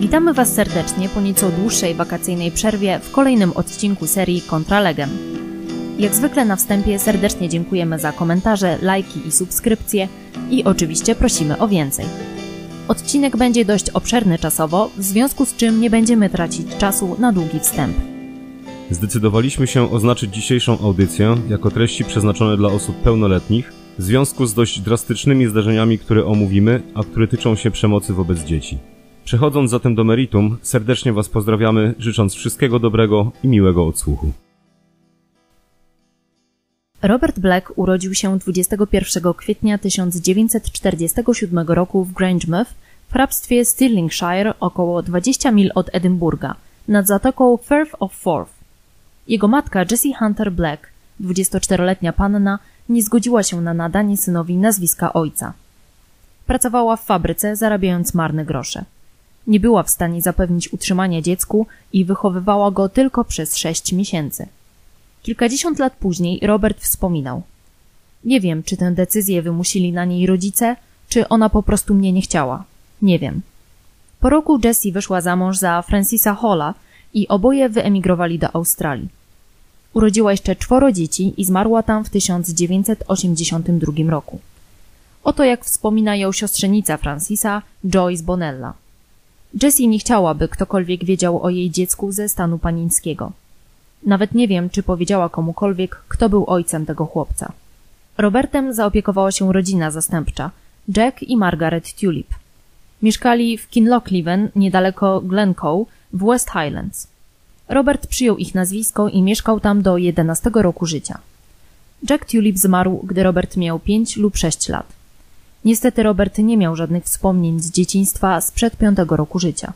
Witamy Was serdecznie po nieco dłuższej wakacyjnej przerwie w kolejnym odcinku serii Contra Legem. Jak zwykle na wstępie serdecznie dziękujemy za komentarze, lajki i subskrypcje i oczywiście prosimy o więcej. Odcinek będzie dość obszerny czasowo, w związku z czym nie będziemy tracić czasu na długi wstęp. Zdecydowaliśmy się oznaczyć dzisiejszą audycję jako treści przeznaczone dla osób pełnoletnich w związku z dość drastycznymi zdarzeniami, które omówimy, a które tyczą się przemocy wobec dzieci. Przechodząc zatem do meritum, serdecznie Was pozdrawiamy, życząc wszystkiego dobrego i miłego odsłuchu. Robert Black urodził się 21 kwietnia 1947 roku w Grangemouth w hrabstwie Stirlingshire, około 20 mil od Edynburga, nad zatoką Firth of Forth. Jego matka Jessie Hunter Black, 24-letnia panna, nie zgodziła się na nadanie synowi nazwiska ojca. Pracowała w fabryce, zarabiając marne grosze. Nie była w stanie zapewnić utrzymania dziecku i wychowywała go tylko przez 6 miesięcy. Kilkadziesiąt lat później Robert wspominał: nie wiem, czy tę decyzję wymusili na niej rodzice, czy ona po prostu mnie nie chciała. Nie wiem. Po roku Jessie wyszła za mąż za Francisa Halla i oboje wyemigrowali do Australii. Urodziła jeszcze 4 dzieci i zmarła tam w 1982 roku. Oto jak wspomina ją siostrzenica Francisa, Joyce Bonella. Jessie nie chciała, by ktokolwiek wiedział o jej dziecku ze stanu panieńskiego. Nawet nie wiem, czy powiedziała komukolwiek, kto był ojcem tego chłopca. Robertem zaopiekowała się rodzina zastępcza, Jack i Margaret Tulip. Mieszkali w Kinlochleven, niedaleko Glencoe, w West Highlands. Robert przyjął ich nazwisko i mieszkał tam do 11 roku życia. Jack Tulip zmarł, gdy Robert miał 5 lub 6 lat. Niestety Robert nie miał żadnych wspomnień z dzieciństwa sprzed 5 roku życia.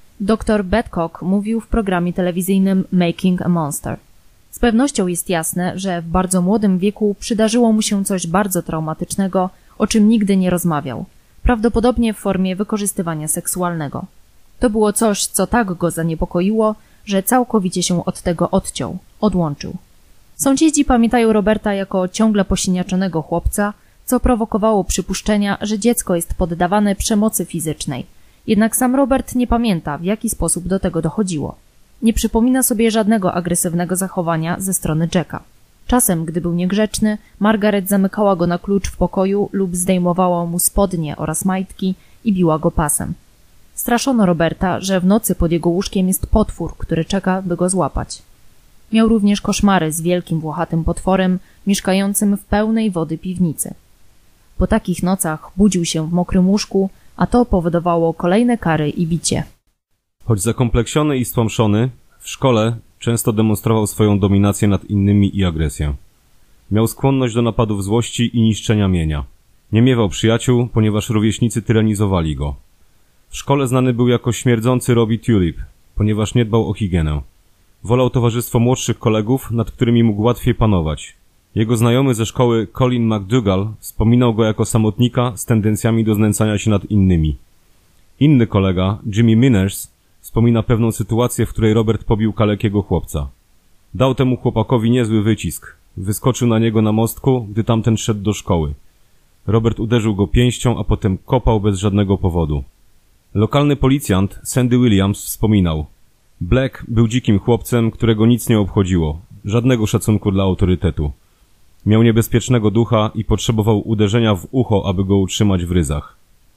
Dr Badcock mówił w programie telewizyjnym Making a Monster. Z pewnością jest jasne, że w bardzo młodym wieku przydarzyło mu się coś bardzo traumatycznego, o czym nigdy nie rozmawiał, prawdopodobnie w formie wykorzystywania seksualnego. To było coś, co tak go zaniepokoiło, że całkowicie się od tego odłączył. Sąsiedzi pamiętają Roberta jako ciągle posiniaczonego chłopca, co prowokowało przypuszczenia, że dziecko jest poddawane przemocy fizycznej. Jednak sam Robert nie pamięta, w jaki sposób do tego dochodziło. Nie przypomina sobie żadnego agresywnego zachowania ze strony Jacka. Czasem, gdy był niegrzeczny, Margaret zamykała go na klucz w pokoju lub zdejmowała mu spodnie oraz majtki i biła go pasem. Straszono Roberta, że w nocy pod jego łóżkiem jest potwór, który czeka, by go złapać. Miał również koszmary z wielkim włochatym potworem mieszkającym w pełnej wody piwnicy. Po takich nocach budził się w mokrym łóżku, a to powodowało kolejne kary i bicie. Choć zakompleksiony i stłamszony, w szkole często demonstrował swoją dominację nad innymi i agresję. Miał skłonność do napadów złości i niszczenia mienia. Nie miewał przyjaciół, ponieważ rówieśnicy tyranizowali go. W szkole znany był jako śmierdzący Robbie Tulip, ponieważ nie dbał o higienę. Wolał towarzystwo młodszych kolegów, nad którymi mógł łatwiej panować. Jego znajomy ze szkoły Colin McDougall wspominał go jako samotnika z tendencjami do znęcania się nad innymi. Inny kolega, Jimmy Minners, wspomina pewną sytuację, w której Robert pobił kalekiego chłopca. Dał temu chłopakowi niezły wycisk. Wyskoczył na niego na mostku, gdy tamten szedł do szkoły. Robert uderzył go pięścią, a potem kopał bez żadnego powodu. Lokalny policjant Sandy Williams wspominał: Black był dzikim chłopcem, którego nic nie obchodziło, żadnego szacunku dla autorytetu. Miał niebezpiecznego ducha i potrzebował uderzenia w ucho, aby go utrzymać w ryzach.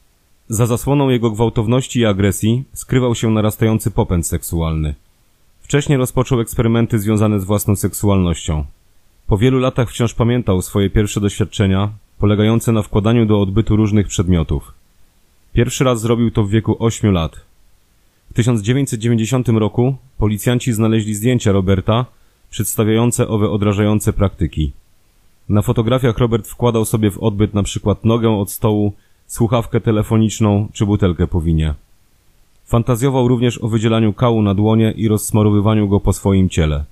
Za zasłoną jego gwałtowności i agresji skrywał się narastający popęd seksualny. Wcześniej rozpoczął eksperymenty związane z własną seksualnością. Po wielu latach wciąż pamiętał swoje pierwsze doświadczenia, polegające na wkładaniu do odbytu różnych przedmiotów. Pierwszy raz zrobił to w wieku 8 lat. W 1990 roku policjanci znaleźli zdjęcia Roberta przedstawiające owe odrażające praktyki. Na fotografiach Robert wkładał sobie w odbyt na przykład nogę od stołu, słuchawkę telefoniczną czy butelkę po winie. Fantazjował również o wydzielaniu kału na dłonie i rozsmarowywaniu go po swoim ciele.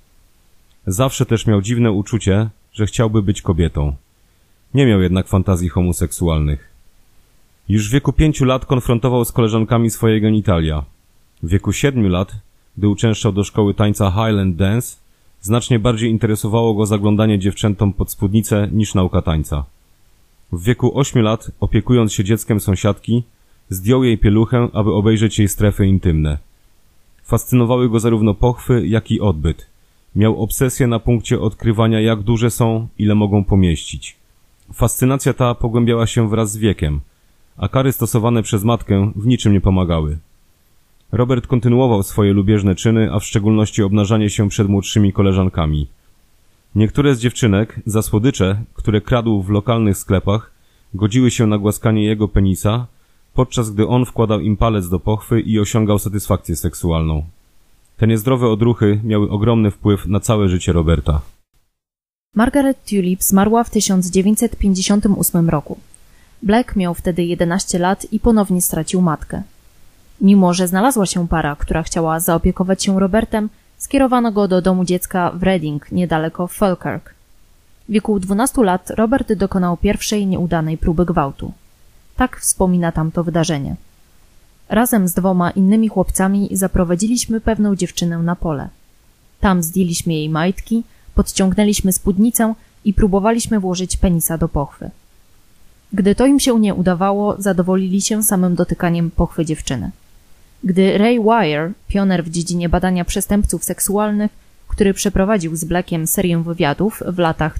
Zawsze też miał dziwne uczucie, że chciałby być kobietą. Nie miał jednak fantazji homoseksualnych. Już w wieku 5 lat konfrontował z koleżankami swoje genitalia. W wieku 7 lat, gdy uczęszczał do szkoły tańca Highland Dance, znacznie bardziej interesowało go zaglądanie dziewczętom pod spódnicę niż nauka tańca. W wieku 8 lat, opiekując się dzieckiem sąsiadki, Zdjął jej pieluchę, aby obejrzeć jej strefy intymne. Fascynowały go zarówno pochwy, jak i odbyt. Miał obsesję na punkcie odkrywania, jak duże są, ile mogą pomieścić. Fascynacja ta pogłębiała się wraz z wiekiem, a kary stosowane przez matkę w niczym nie pomagały. Robert kontynuował swoje lubieżne czyny, a w szczególności obnażanie się przed młodszymi koleżankami. Niektóre z dziewczynek, za słodycze, które kradł w lokalnych sklepach, godziły się na głaskanie jego penisa, podczas gdy on wkładał im palec do pochwy i osiągał satysfakcję seksualną. Te niezdrowe odruchy miały ogromny wpływ na całe życie Roberta. Margaret Tulip zmarła w 1958 roku. Black miał wtedy 11 lat i ponownie stracił matkę. Mimo że znalazła się para, która chciała zaopiekować się Robertem, skierowano go do domu dziecka w Reading, niedaleko Falkirk. W wieku 12 lat Robert dokonał pierwszej nieudanej próby gwałtu. Tak wspomina tamto wydarzenie. Razem z 2 innymi chłopcami zaprowadziliśmy pewną dziewczynę na pole. Tam zdjęliśmy jej majtki, podciągnęliśmy spódnicę i próbowaliśmy włożyć penisa do pochwy. Gdy to im się nie udawało, zadowolili się samym dotykaniem pochwy dziewczyny. Gdy Ray Wire, pioner w dziedzinie badania przestępców seksualnych, który przeprowadził z Blackiem serię wywiadów w latach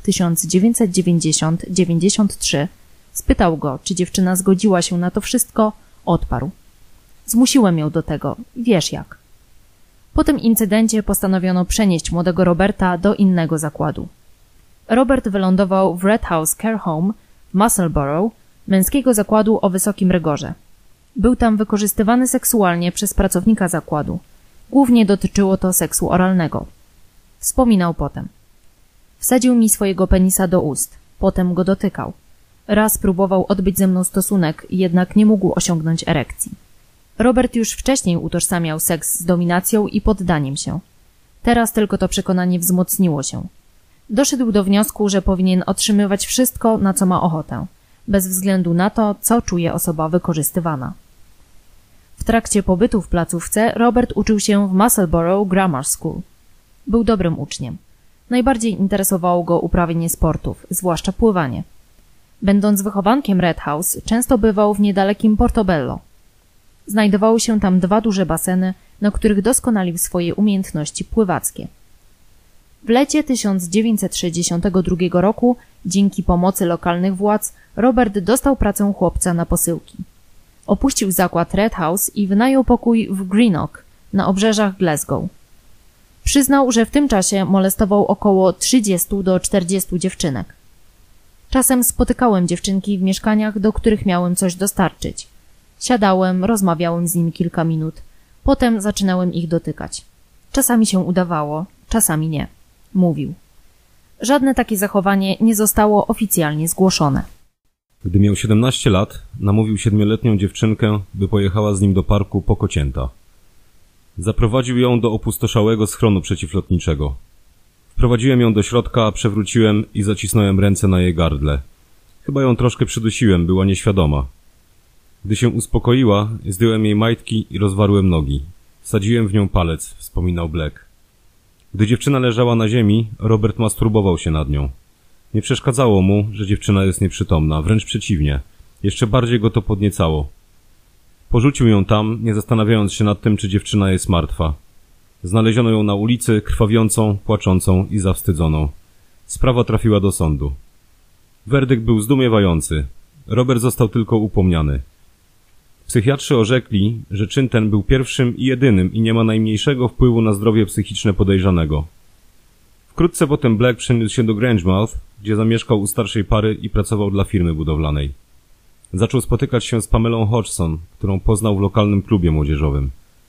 1990-93, spytał go, czy dziewczyna zgodziła się na to wszystko, odparł: zmusiłem ją do tego, wiesz jak. Po tym incydencie postanowiono przenieść młodego Roberta do innego zakładu. Robert wylądował w Red House Care Home w Musselborough, męskiego zakładu o wysokim rygorze. Był tam wykorzystywany seksualnie przez pracownika zakładu. Głównie dotyczyło to seksu oralnego. Wspominał potem: wsadził mi swojego penisa do ust, potem go dotykał. Raz próbował odbyć ze mną stosunek, jednak nie mógł osiągnąć erekcji. Robert już wcześniej utożsamiał seks z dominacją i poddaniem się. Teraz tylko to przekonanie wzmocniło się. Doszedł do wniosku, że powinien otrzymywać wszystko, na co ma ochotę, bez względu na to, co czuje osoba wykorzystywana. W trakcie pobytu w placówce Robert uczył się w Musselborough Grammar School. Był dobrym uczniem. Najbardziej interesowało go uprawianie sportów, zwłaszcza pływanie. Będąc wychowankiem Red House, często bywał w niedalekim Portobello. Znajdowały się tam 2 duże baseny, na których doskonalił swoje umiejętności pływackie. W lecie 1962 roku, dzięki pomocy lokalnych władz, Robert dostał pracę chłopca na posyłki. Opuścił zakład Red House i wynajął pokój w Greenock, na obrzeżach Glasgow. Przyznał, że w tym czasie molestował około 30 do 40 dziewczynek. Czasem spotykałem dziewczynki w mieszkaniach, do których miałem coś dostarczyć. Siadałem, rozmawiałem z nimi kilka minut. Potem zaczynałem ich dotykać. Czasami się udawało, czasami nie. Mówił. Żadne takie zachowanie nie zostało oficjalnie zgłoszone. Gdy miał 17 lat, namówił 7-letnią dziewczynkę, by pojechała z nim do parku po kocięta. Zaprowadził ją do opustoszałego schronu przeciwlotniczego. Wprowadziłem ją do środka, przewróciłem i zacisnąłem ręce na jej gardle. Chyba ją troszkę przydusiłem, była nieświadoma. Gdy się uspokoiła, zdjąłem jej majtki i rozwarłem nogi. Wsadziłem w nią palec, wspominał Black. Gdy dziewczyna leżała na ziemi, Robert masturbował się nad nią. Nie przeszkadzało mu, że dziewczyna jest nieprzytomna, wręcz przeciwnie. Jeszcze bardziej go to podniecało. Porzucił ją tam, nie zastanawiając się nad tym, czy dziewczyna jest martwa. Znaleziono ją na ulicy, krwawiącą, płaczącą i zawstydzoną. Sprawa trafiła do sądu. Werdykt był zdumiewający. Robert został tylko upomniany. Psychiatrzy orzekli, że czyn ten był pierwszym i jedynym i nie ma najmniejszego wpływu na zdrowie psychiczne podejrzanego. Wkrótce potem Black przeniósł się do Grangemouth, gdzie zamieszkał u starszej pary i pracował dla firmy budowlanej. Zaczął spotykać się z Pamelą Hodgson, którą poznał w lokalnym klubie młodzieżowym.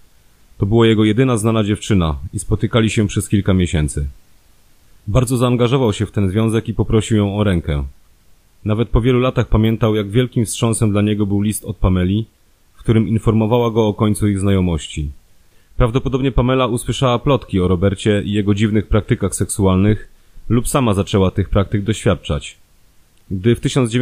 To była jego jedyna znana dziewczyna i spotykali się przez kilka miesięcy. Bardzo zaangażował się w ten związek i poprosił ją o rękę. Nawet po wielu latach pamiętał, jak wielkim wstrząsem dla niego był list od Pameli, w którym informowała go o końcu ich znajomości. Prawdopodobnie Pamela usłyszała plotki o Robercie i jego dziwnych praktykach seksualnych lub sama zaczęła tych praktyk doświadczać. Gdy w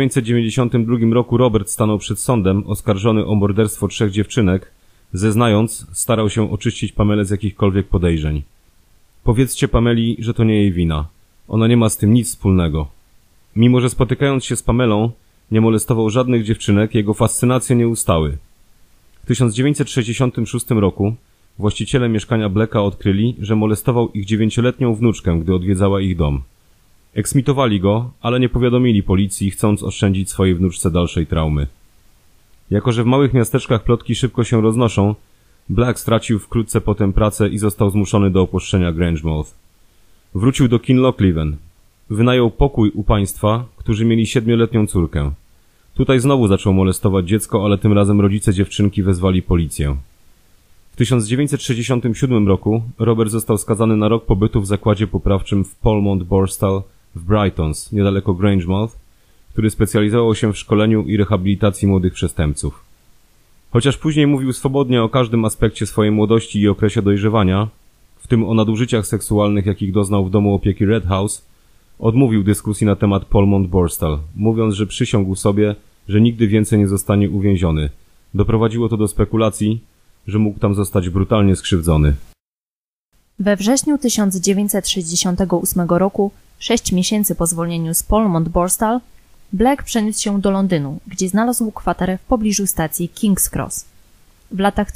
1992 roku Robert stanął przed sądem oskarżony o morderstwo 3 dziewczynek, zeznając, starał się oczyścić Pamelę z jakichkolwiek podejrzeń. Powiedzcie Pameli, że to nie jej wina. Ona nie ma z tym nic wspólnego. Mimo że spotykając się z Pamelą, nie molestował żadnych dziewczynek, jego fascynacje nie ustały. W 1966 roku właściciele mieszkania Blacka odkryli, że molestował ich 9-letnią wnuczkę, gdy odwiedzała ich dom. Eksmitowali go, ale nie powiadomili policji, chcąc oszczędzić swojej wnuczce dalszej traumy. Jako że w małych miasteczkach plotki szybko się roznoszą, Black stracił wkrótce potem pracę i został zmuszony do opuszczenia Grangemouth. Wrócił do Kinlochleven. Wynajął pokój u państwa, którzy mieli 7-letnią córkę. Tutaj znowu zaczął molestować dziecko, ale tym razem rodzice dziewczynki wezwali policję. W 1967 roku Robert został skazany na rok pobytu w zakładzie poprawczym w Polmont Borstal w Brightons, niedaleko Grangemouth, który specjalizował się w szkoleniu i rehabilitacji młodych przestępców. Chociaż później mówił swobodnie o każdym aspekcie swojej młodości i okresie dojrzewania, w tym o nadużyciach seksualnych, jakich doznał w domu opieki Red House, odmówił dyskusji na temat Polmont Borstal, mówiąc, że przysiągł sobie, że nigdy więcej nie zostanie uwięziony. Doprowadziło to do spekulacji, że mógł tam zostać brutalnie skrzywdzony. We wrześniu 1968 roku, 6 miesięcy po zwolnieniu z Polmont Borstal, Black przeniósł się do Londynu, gdzie znalazł kwaterę w pobliżu stacji King's Cross. W latach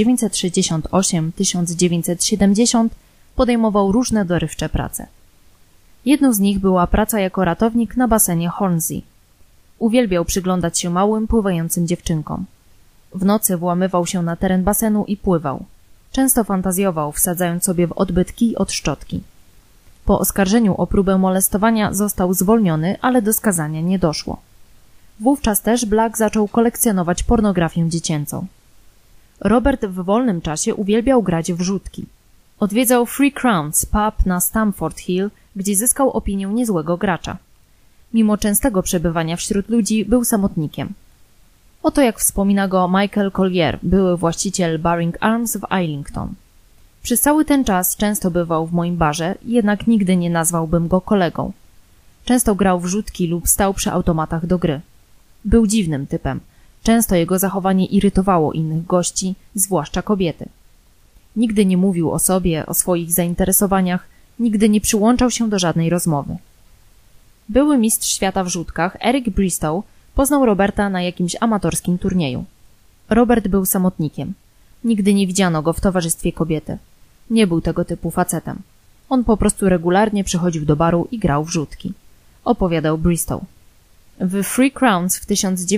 1968-1970 podejmował różne dorywcze prace. Jedną z nich była praca jako ratownik na basenie Hornsey. Uwielbiał przyglądać się małym, pływającym dziewczynkom. W nocy włamywał się na teren basenu i pływał. Często fantazjował, wsadzając sobie w odbyt kij od szczotki. Po oskarżeniu o próbę molestowania został zwolniony, ale do skazania nie doszło. Wówczas też Black zaczął kolekcjonować pornografię dziecięcą. Robert w wolnym czasie uwielbiał grać w rzutki. Odwiedzał Three Crowns pub na Stamford Hill, gdzie zyskał opinię niezłego gracza. Mimo częstego przebywania wśród ludzi był samotnikiem. Oto jak wspomina go Michael Collier, były właściciel Baring Arms w Islington. Przez cały ten czas często bywał w moim barze, jednak nigdy nie nazwałbym go kolegą. Często grał w rzutki lub stał przy automatach do gry. Był dziwnym typem. Często jego zachowanie irytowało innych gości, zwłaszcza kobiety. Nigdy nie mówił o sobie, o swoich zainteresowaniach, nigdy nie przyłączał się do żadnej rozmowy. Były mistrz świata w rzutkach, Eric Bristow, poznał Roberta na jakimś amatorskim turnieju. Robert był samotnikiem. Nigdy nie widziano go w towarzystwie kobiety. Nie był tego typu facetem. On po prostu regularnie przychodził do baru i grał w rzutki. Opowiadał Bristow. W Three Crowns w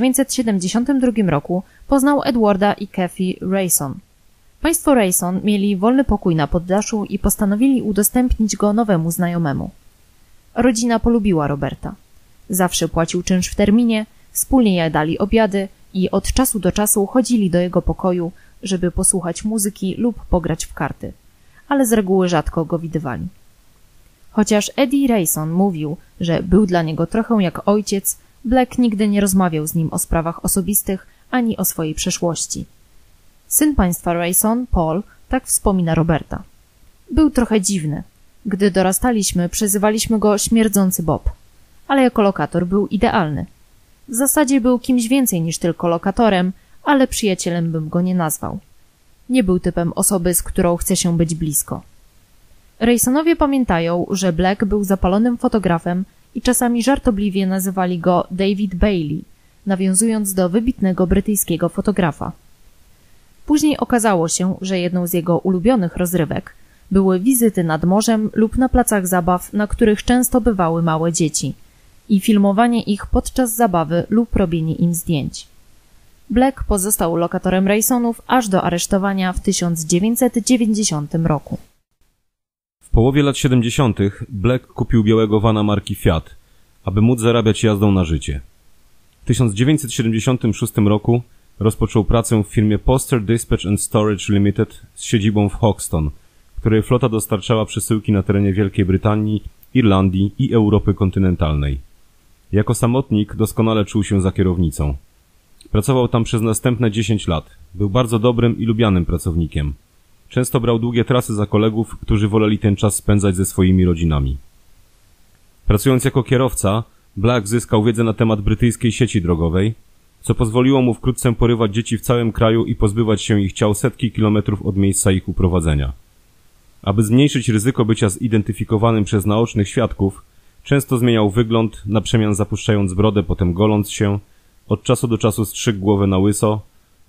1972 roku poznał Edwarda i Kathy Rayson. Państwo Rayson mieli wolny pokój na poddaszu i postanowili udostępnić go nowemu znajomemu. Rodzina polubiła Roberta. Zawsze płacił czynsz w terminie, wspólnie jadali obiady i od czasu do czasu chodzili do jego pokoju, żeby posłuchać muzyki lub pograć w karty, ale z reguły rzadko go widywali. Chociaż Eddie Rayson mówił, że był dla niego trochę jak ojciec, Black nigdy nie rozmawiał z nim o sprawach osobistych ani o swojej przeszłości. Syn państwa Rayson, Paul, tak wspomina Roberta. Był trochę dziwny. Gdy dorastaliśmy, przezywaliśmy go śmierdzący Bob, ale jako lokator był idealny. W zasadzie był kimś więcej niż tylko lokatorem, ale przyjacielem bym go nie nazwał. Nie był typem osoby, z którą chce się być blisko. Raysonowie pamiętają, że Black był zapalonym fotografem i czasami żartobliwie nazywali go David Bailey, nawiązując do wybitnego brytyjskiego fotografa. Później okazało się, że jedną z jego ulubionych rozrywek były wizyty nad morzem lub na placach zabaw, na których często bywały małe dzieci, i filmowanie ich podczas zabawy lub robienie im zdjęć. Black pozostał lokatorem Raysonów aż do aresztowania w 1990 roku. W połowie lat 70. Black kupił białego vana marki Fiat, aby móc zarabiać jazdą na życie. W 1976 roku rozpoczął pracę w firmie Poster Dispatch and Storage Limited z siedzibą w Hoxton, której flota dostarczała przesyłki na terenie Wielkiej Brytanii, Irlandii i Europy kontynentalnej. Jako samotnik doskonale czuł się za kierownicą. Pracował tam przez następne 10 lat. Był bardzo dobrym i lubianym pracownikiem. Często brał długie trasy za kolegów, którzy woleli ten czas spędzać ze swoimi rodzinami. Pracując jako kierowca, Black zyskał wiedzę na temat brytyjskiej sieci drogowej, co pozwoliło mu wkrótce porywać dzieci w całym kraju i pozbywać się ich ciał setki kilometrów od miejsca ich uprowadzenia. Aby zmniejszyć ryzyko bycia zidentyfikowanym przez naocznych świadków, często zmieniał wygląd, na przemian zapuszczając brodę, potem goląc się, od czasu do czasu strzygł głowę na łyso,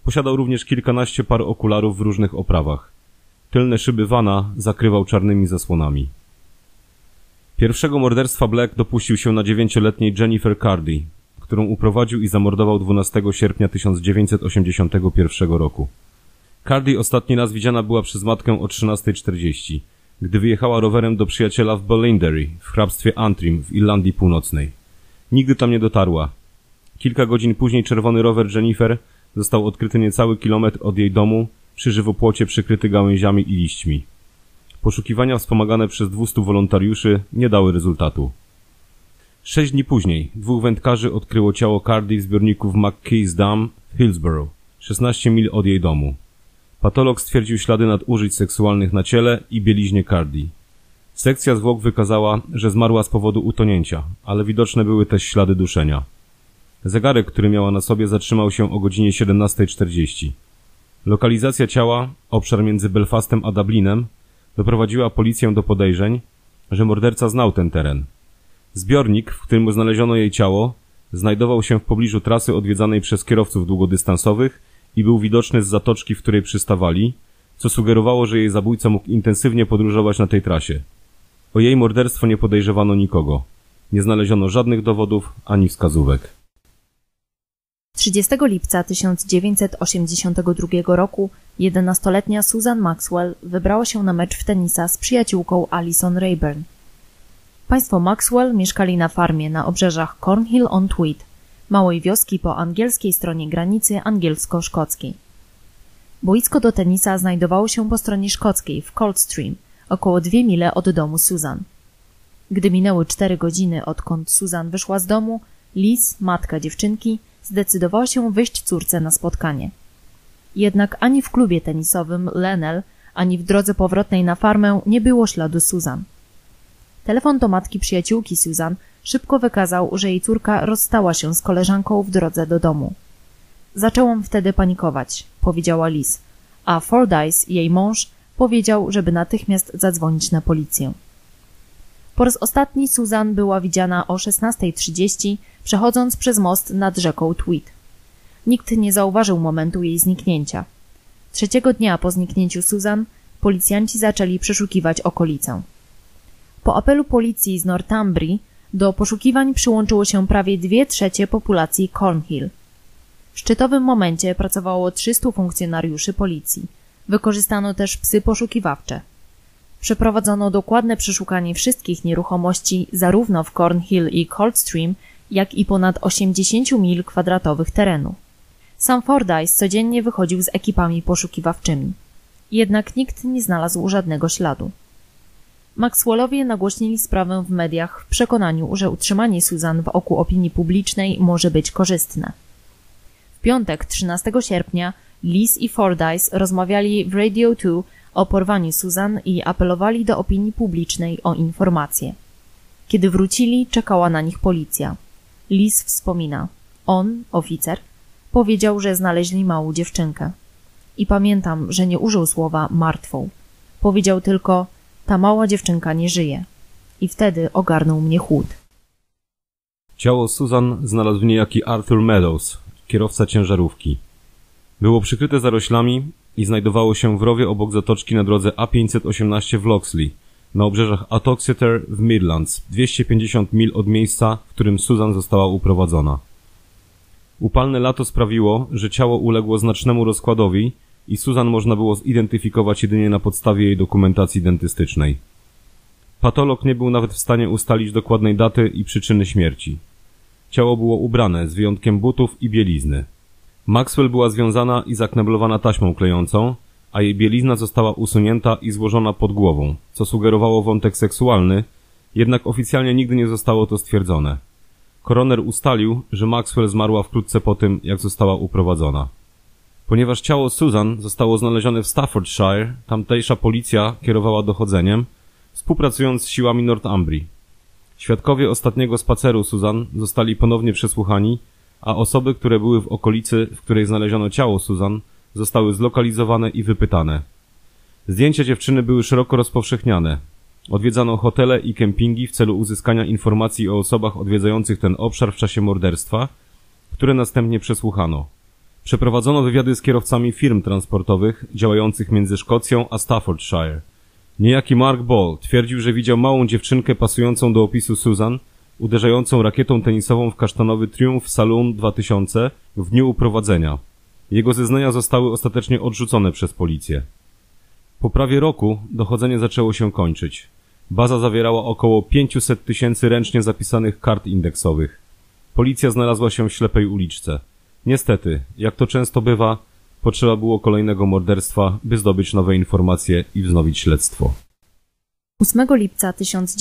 Posiadał również kilkanaście par okularów w różnych oprawach. Tylne szyby vana zakrywał czarnymi zasłonami. Pierwszego morderstwa Black dopuścił się na 9-letniej Jennifer Cardy, którą uprowadził i zamordował 12 sierpnia 1981 roku. Cardy ostatni raz widziana była przez matkę o 13:40, gdy wyjechała rowerem do przyjaciela w Ballinderry w hrabstwie Antrim w Irlandii Północnej. Nigdy tam nie dotarła. Kilka godzin później czerwony rower Jennifer został odkryty niecały kilometr od jej domu przy żywopłocie przykryty gałęziami i liśćmi. Poszukiwania wspomagane przez 200 wolontariuszy nie dały rezultatu. 6 dni później 2 wędkarzy odkryło ciało Cardy w zbiorniku w McKee's Dam w Hillsborough, 16 mil od jej domu. Patolog stwierdził ślady nadużyć seksualnych na ciele i bieliźnie Cardy. Sekcja zwłok wykazała, że zmarła z powodu utonięcia, ale widoczne były też ślady duszenia. Zegarek, który miała na sobie, zatrzymał się o godzinie 17:40. Lokalizacja ciała, obszar między Belfastem a Dublinem, doprowadziła policję do podejrzeń, że morderca znał ten teren. Zbiornik, w którym znaleziono jej ciało, znajdował się w pobliżu trasy odwiedzanej przez kierowców długodystansowych i był widoczny z zatoczki, w której przystawali, co sugerowało, że jej zabójca mógł intensywnie podróżować na tej trasie. O jej morderstwo nie podejrzewano nikogo. Nie znaleziono żadnych dowodów ani wskazówek. 30 lipca 1982 roku 11-letnia Susan Maxwell wybrała się na mecz w tenisa z przyjaciółką Alison Rayburn. Państwo Maxwell mieszkali na farmie na obrzeżach Cornhill-on-Tweed, małej wioski po angielskiej stronie granicy angielsko-szkockiej. Boisko do tenisa znajdowało się po stronie szkockiej w Coldstream, około 2 mile od domu Susan. Gdy minęły 4 godziny, odkąd Susan wyszła z domu, Liz, matka dziewczynki, zdecydowała się wyjść córce na spotkanie. Jednak ani w klubie tenisowym Lennell, ani w drodze powrotnej na farmę nie było śladu Susan. Telefon do matki przyjaciółki Susan szybko wykazał, że jej córka rozstała się z koleżanką w drodze do domu. Zaczęłam wtedy panikować, powiedziała Liz, a Fordyce, jej mąż, powiedział, żeby natychmiast zadzwonić na policję. Po raz ostatni Susan była widziana o 16:30, przechodząc przez most nad rzeką Tweed. Nikt nie zauważył momentu jej zniknięcia. 3 dnia po zniknięciu Susan policjanci zaczęli przeszukiwać okolicę. Po apelu policji z Northumbrii do poszukiwań przyłączyło się prawie 2/3 populacji Cornhill. W szczytowym momencie pracowało 300 funkcjonariuszy policji. Wykorzystano też psy poszukiwawcze. Przeprowadzono dokładne przeszukanie wszystkich nieruchomości zarówno w Cornhill i Coldstream, jak i ponad 80 mil kwadratowych terenu. Sam Fordyce codziennie wychodził z ekipami poszukiwawczymi. Jednak nikt nie znalazł żadnego śladu. Maxwellowie nagłośnili sprawę w mediach w przekonaniu, że utrzymanie Susan w oku opinii publicznej może być korzystne. W piątek 13 sierpnia Liz i Fordyce rozmawiali w Radio 2 o porwaniu Susan i apelowali do opinii publicznej o informacje. Kiedy wrócili, czekała na nich policja. Liz wspomina: on, oficer, powiedział, że znaleźli małą dziewczynkę. I pamiętam, że nie użył słowa martwą. Powiedział tylko: ta mała dziewczynka nie żyje. I wtedy ogarnął mnie chłód. Ciało Susan znalazł niejaki Arthur Meadows, kierowca ciężarówki. Było przykryte zaroślami i znajdowało się w rowie obok zatoczki na drodze A518 w Loxley, na obrzeżach Atoxeter w Midlands, 250 mil od miejsca, w którym Susan została uprowadzona. Upalne lato sprawiło, że ciało uległo znacznemu rozkładowi i Susan można było zidentyfikować jedynie na podstawie jej dokumentacji dentystycznej. Patolog nie był nawet w stanie ustalić dokładnej daty i przyczyny śmierci. Ciało było ubrane, z wyjątkiem butów i bielizny. Maxwell była związana i zakneblowana taśmą klejącą, a jej bielizna została usunięta i złożona pod głową, co sugerowało wątek seksualny, jednak oficjalnie nigdy nie zostało to stwierdzone. Koroner ustalił, że Maxwell zmarła wkrótce po tym, jak została uprowadzona. Ponieważ ciało Susan zostało znalezione w Staffordshire, tamtejsza policja kierowała dochodzeniem, współpracując z siłami Northumbrii. Świadkowie ostatniego spaceru Susan zostali ponownie przesłuchani, a osoby, które były w okolicy, w której znaleziono ciało Susan, zostały zlokalizowane i wypytane. Zdjęcia dziewczyny były szeroko rozpowszechniane. Odwiedzano hotele i kempingi w celu uzyskania informacji o osobach odwiedzających ten obszar w czasie morderstwa, które następnie przesłuchano. Przeprowadzono wywiady z kierowcami firm transportowych działających między Szkocją a Staffordshire. Niejaki Mark Ball twierdził, że widział małą dziewczynkę pasującą do opisu Susan, uderzającą rakietą tenisową w kasztanowy Triumph Saloon 2000 w dniu uprowadzenia. Jego zeznania zostały ostatecznie odrzucone przez policję. Po prawie roku dochodzenie zaczęło się kończyć. Baza zawierała około 500 000 ręcznie zapisanych kart indeksowych. Policja znalazła się w ślepej uliczce. Niestety, jak to często bywa, potrzeba było kolejnego morderstwa, by zdobyć nowe informacje i wznowić śledztwo. 8 lipca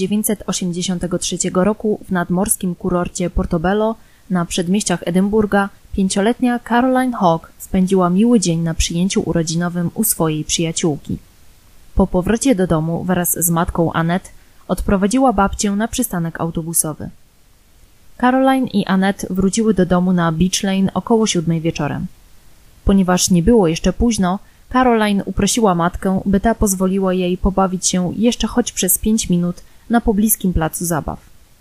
1983 roku w nadmorskim kurorcie Portobello na przedmieściach Edynburga 5-letnia Caroline Hogg spędziła miły dzień na przyjęciu urodzinowym u swojej przyjaciółki. Po powrocie do domu wraz z matką Annette odprowadziła babcię na przystanek autobusowy. Caroline i Annette wróciły do domu na Beach Lane około 7 wieczorem. Ponieważ nie było jeszcze późno, Caroline uprosiła matkę, by ta pozwoliła jej pobawić się jeszcze choć przez 5 minut na pobliskim placu zabaw.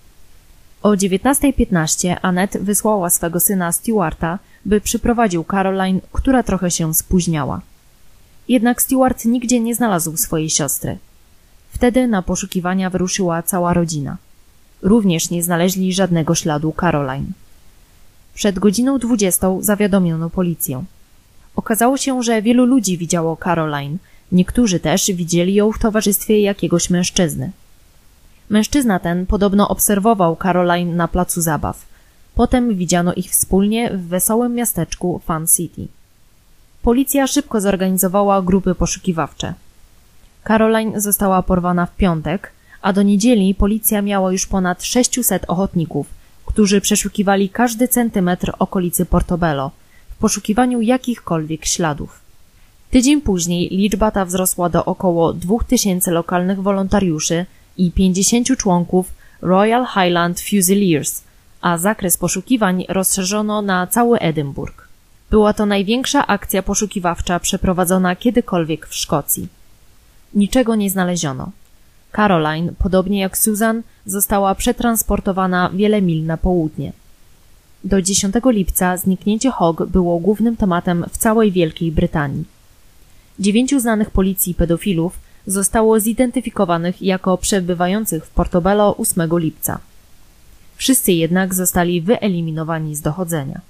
O 19:15 Annette wysłała swego syna Stewarta, by przyprowadził Caroline, która trochę się spóźniała. Jednak Stewart nigdzie nie znalazł swojej siostry. Wtedy na poszukiwania wyruszyła cała rodzina. Również nie znaleźli żadnego śladu Caroline. Przed godziną 20 zawiadomiono policję. Okazało się, że wielu ludzi widziało Caroline. Niektórzy też widzieli ją w towarzystwie jakiegoś mężczyzny. Mężczyzna ten podobno obserwował Caroline na placu zabaw. Potem widziano ich wspólnie w wesołym miasteczku Fun City. Policja szybko zorganizowała grupy poszukiwawcze. Caroline została porwana w piątek, a do niedzieli policja miała już ponad 600 ochotników, którzy przeszukiwali każdy centymetr okolicy Portobello w poszukiwaniu jakichkolwiek śladów. Tydzień później liczba ta wzrosła do około 2000 lokalnych wolontariuszy i 50 członków Royal Highland Fusiliers, a zakres poszukiwań rozszerzono na cały Edynburg. Była to największa akcja poszukiwawcza przeprowadzona kiedykolwiek w Szkocji. Niczego nie znaleziono. Caroline, podobnie jak Susan, została przetransportowana wiele mil na południe. Do 10 lipca zniknięcie Hogg było głównym tematem w całej Wielkiej Brytanii. 9 znanych policji pedofilów zostało zidentyfikowanych jako przebywających w Portobello 8 lipca. Wszyscy jednak zostali wyeliminowani z dochodzenia.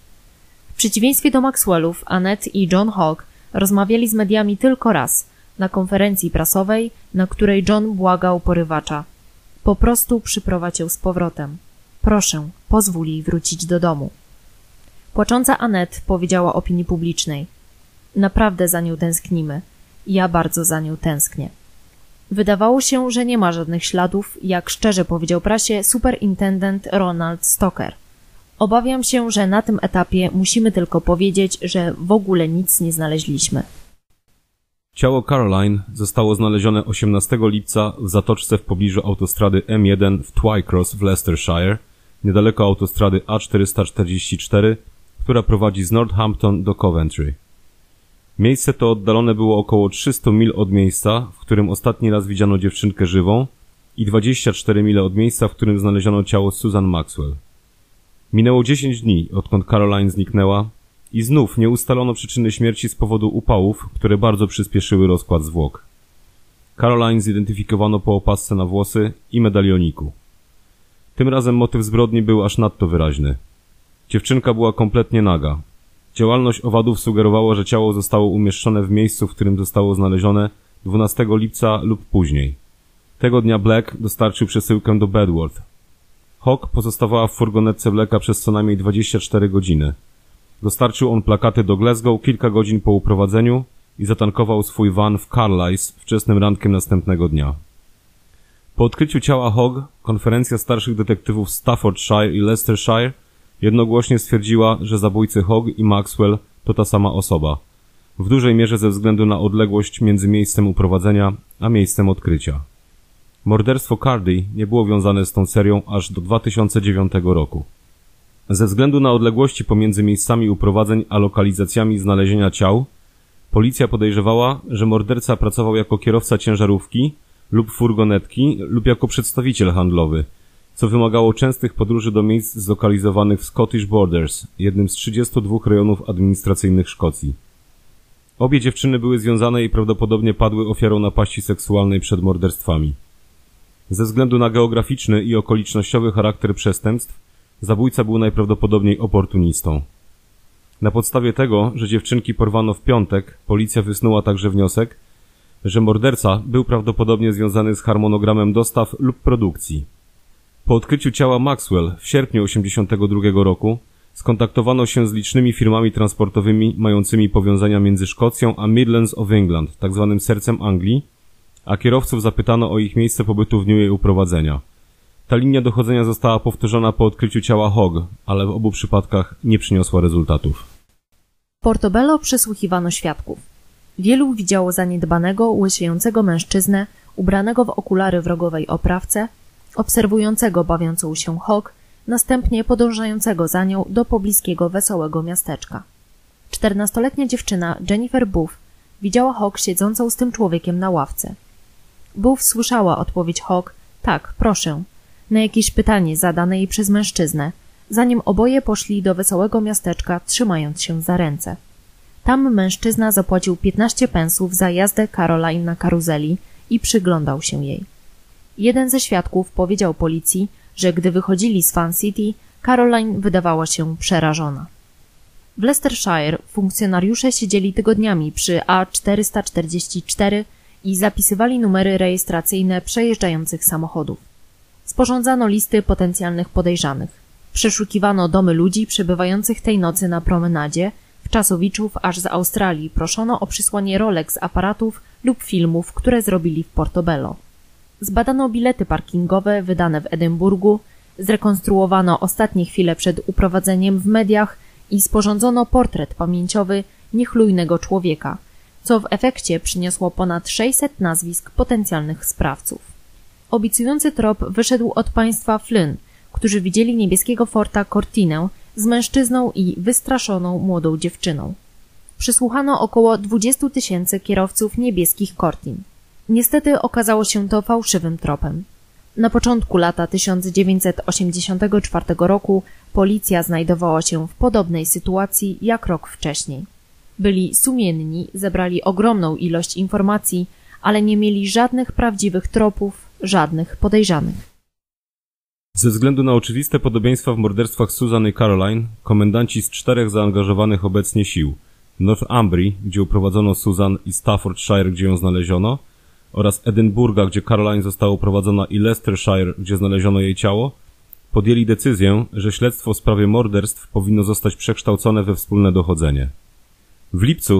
W przeciwieństwie do Maxwellów, Annette i John Hogg rozmawiali z mediami tylko raz, na konferencji prasowej, na której John błagał porywacza. Po prostu przyprowadź ją z powrotem. Proszę, pozwól jej wrócić do domu. Płacząca Annette powiedziała opinii publicznej. Naprawdę za nią tęsknimy. Ja bardzo za nią tęsknię. Wydawało się, że nie ma żadnych śladów, jak szczerze powiedział prasie superintendent Ronald Stoker. Obawiam się, że na tym etapie musimy tylko powiedzieć, że w ogóle nic nie znaleźliśmy. Ciało Caroline zostało znalezione 18 lipca w zatoczce w pobliżu autostrady M1 w Twycross w Leicestershire, niedaleko autostrady A444, która prowadzi z Northampton do Coventry. Miejsce to oddalone było około 300 mil od miejsca, w którym ostatni raz widziano dziewczynkę żywą, i 24 mile od miejsca, w którym znaleziono ciało Susan Maxwell. Minęło 10 dni, odkąd Caroline zniknęła, i znów nie ustalono przyczyny śmierci z powodu upałów, które bardzo przyspieszyły rozkład zwłok. Caroline zidentyfikowano po opasce na włosy i medalioniku. Tym razem motyw zbrodni był aż nadto wyraźny. Dziewczynka była kompletnie naga. Działalność owadów sugerowała, że ciało zostało umieszczone w miejscu, w którym zostało znalezione 12 lipca lub później. Tego dnia Black dostarczył przesyłkę do Bedworth. Hogg pozostawała w furgonetce Blacka przez co najmniej 24 godziny. Dostarczył on plakaty do Glasgow kilka godzin po uprowadzeniu i zatankował swój van w Carlisle wczesnym rankiem następnego dnia. Po odkryciu ciała Hogg, konferencja starszych detektywów Staffordshire i Leicestershire jednogłośnie stwierdziła, że zabójcy Hogg i Maxwell to ta sama osoba, w dużej mierze ze względu na odległość między miejscem uprowadzenia a miejscem odkrycia. Morderstwo Cardy nie było wiązane z tą serią aż do 2009 roku. Ze względu na odległości pomiędzy miejscami uprowadzeń a lokalizacjami znalezienia ciał, policja podejrzewała, że morderca pracował jako kierowca ciężarówki lub furgonetki lub jako przedstawiciel handlowy co wymagało częstych podróży do miejsc zlokalizowanych w Scottish Borders, jednym z 32 rejonów administracyjnych Szkocji. Obie dziewczyny były związane i prawdopodobnie padły ofiarą napaści seksualnej przed morderstwami. Ze względu na geograficzny i okolicznościowy charakter przestępstw, zabójca był najprawdopodobniej oportunistą. Na podstawie tego, że dziewczynki porwano w piątek, policja wysnuła także wniosek, że morderca był prawdopodobnie związany z harmonogramem dostaw lub produkcji. Po odkryciu ciała Maxwell w sierpniu 1982 roku skontaktowano się z licznymi firmami transportowymi mającymi powiązania między Szkocją a Midlands of England, tzw. sercem Anglii, a kierowców zapytano o ich miejsce pobytu w dniu jej uprowadzenia. Ta linia dochodzenia została powtórzona po odkryciu ciała Hogg, ale w obu przypadkach nie przyniosła rezultatów. W Portobello przesłuchiwano świadków. Wielu widziało zaniedbanego, łysiejącego mężczyznę, ubranego w okulary w rogowej oprawce, obserwującego bawiącą się Hogg, następnie podążającego za nią do pobliskiego wesołego miasteczka. 14-letnia dziewczyna Jennifer Booth widziała Hogg siedzącą z tym człowiekiem na ławce. Booth słyszała odpowiedź Hogg: tak, proszę, na jakieś pytanie zadane jej przez mężczyznę, zanim oboje poszli do wesołego miasteczka, trzymając się za ręce. Tam mężczyzna zapłacił 15 pensów za jazdę Caroline na karuzeli i przyglądał się jej. Jeden ze świadków powiedział policji, że gdy wychodzili z Fan City, Caroline wydawała się przerażona. W Leicestershire funkcjonariusze siedzieli tygodniami przy A444 i zapisywali numery rejestracyjne przejeżdżających samochodów. Sporządzano listy potencjalnych podejrzanych. Przeszukiwano domy ludzi przebywających tej nocy na promenadzie, wczasowiczów aż z Australii proszono o przysłanie rolek z aparatów lub filmów, które zrobili w Portobello. Zbadano bilety parkingowe wydane w Edynburgu, zrekonstruowano ostatnie chwile przed uprowadzeniem w mediach i sporządzono portret pamięciowy niechlujnego człowieka, co w efekcie przyniosło ponad 600 nazwisk potencjalnych sprawców. Obiecujący trop wyszedł od państwa Flynn, którzy widzieli niebieskiego Forda Cortinę z mężczyzną i wystraszoną młodą dziewczyną. Przysłuchano około 20 000 kierowców niebieskich Cortin. Niestety okazało się to fałszywym tropem. Na początku lata 1984 roku policja znajdowała się w podobnej sytuacji jak rok wcześniej. Byli sumienni, zebrali ogromną ilość informacji, ale nie mieli żadnych prawdziwych tropów, żadnych podejrzanych. Ze względu na oczywiste podobieństwa w morderstwach Susan i Caroline, komendanci z 4 zaangażowanych obecnie sił Northumbria, gdzie uprowadzono Susan, i Staffordshire, gdzie ją znaleziono, oraz Edynburga, gdzie Caroline została uprowadzona, i Leicestershire, gdzie znaleziono jej ciało, podjęli decyzję, że śledztwo w sprawie morderstw powinno zostać przekształcone we wspólne dochodzenie. W lipcu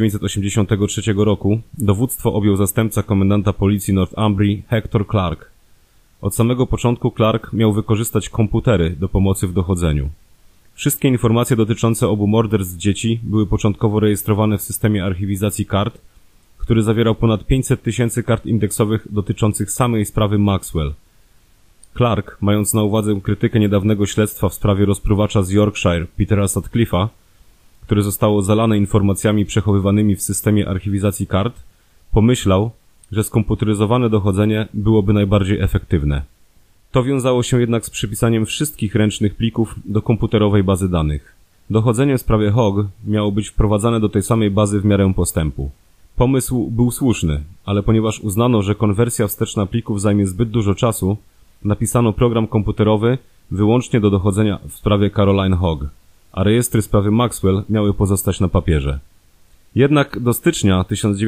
1983 roku dowództwo objął zastępca komendanta policji Northumbria Hector Clark. Od samego początku Clark miał wykorzystać komputery do pomocy w dochodzeniu. Wszystkie informacje dotyczące obu morderstw dzieci były początkowo rejestrowane w systemie archiwizacji kart, który zawierał ponad 500 000 kart indeksowych dotyczących samej sprawy Maxwell. Clark, mając na uwadze krytykę niedawnego śledztwa w sprawie rozpruwacza z Yorkshire Petera Sutcliffe'a, które zostało zalane informacjami przechowywanymi w systemie archiwizacji kart, pomyślał, że skomputeryzowane dochodzenie byłoby najbardziej efektywne. To wiązało się jednak z przypisaniem wszystkich ręcznych plików do komputerowej bazy danych. Dochodzenie w sprawie Hogg miało być wprowadzane do tej samej bazy w miarę postępu. Pomysł był słuszny, ale ponieważ uznano, że konwersja wsteczna plików zajmie zbyt dużo czasu, napisano program komputerowy wyłącznie do dochodzenia w sprawie Caroline Hogg, a rejestry sprawy Maxwell miały pozostać na papierze. Jednak do stycznia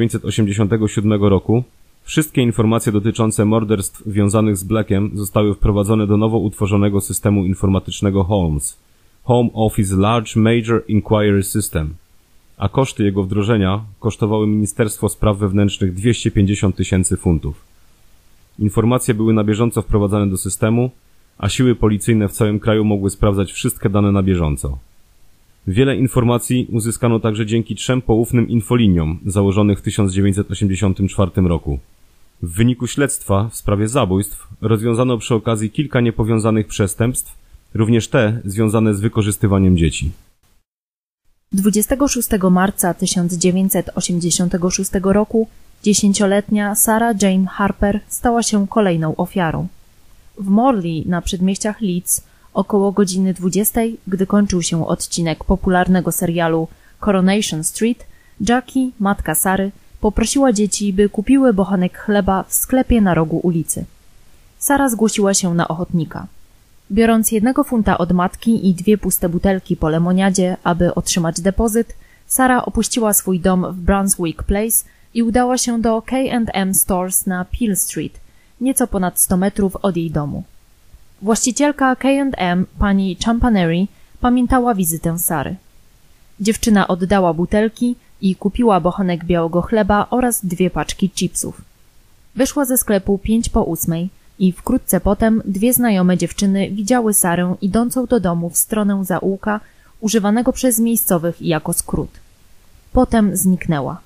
1987 roku wszystkie informacje dotyczące morderstw wiązanych z Blackiem zostały wprowadzone do nowo utworzonego systemu informatycznego HOLMES, Home Office Large Major Inquiry System, a koszty jego wdrożenia kosztowały Ministerstwo Spraw Wewnętrznych 250 000 funtów. Informacje były na bieżąco wprowadzane do systemu, a siły policyjne w całym kraju mogły sprawdzać wszystkie dane na bieżąco. Wiele informacji uzyskano także dzięki 3 poufnym infoliniom założonych w 1984 roku. W wyniku śledztwa w sprawie zabójstw rozwiązano przy okazji kilka niepowiązanych przestępstw, również te związane z wykorzystywaniem dzieci. 26 marca 1986 roku 10-letnia Sarah Jane Harper stała się kolejną ofiarą. W Morley na przedmieściach Leeds około godziny 20, gdy kończył się odcinek popularnego serialu Coronation Street, Jackie, matka Sary, poprosiła dzieci, by kupiły bochenek chleba w sklepie na rogu ulicy. Sara zgłosiła się na ochotnika. Biorąc 1 funta od matki i 2 puste butelki po lemoniadzie, aby otrzymać depozyt, Sara opuściła swój dom w Brunswick Place i udała się do K&M Stores na Peel Street, nieco ponad 100 metrów od jej domu. Właścicielka K&M, pani Champaneri, pamiętała wizytę Sary. Dziewczyna oddała butelki i kupiła bochenek białego chleba oraz 2 paczki chipsów. Wyszła ze sklepu 7:05 i wkrótce potem 2 znajome dziewczyny widziały Sarę idącą do domu w stronę zaułka, używanego przez miejscowych jako skrót. Potem zniknęła.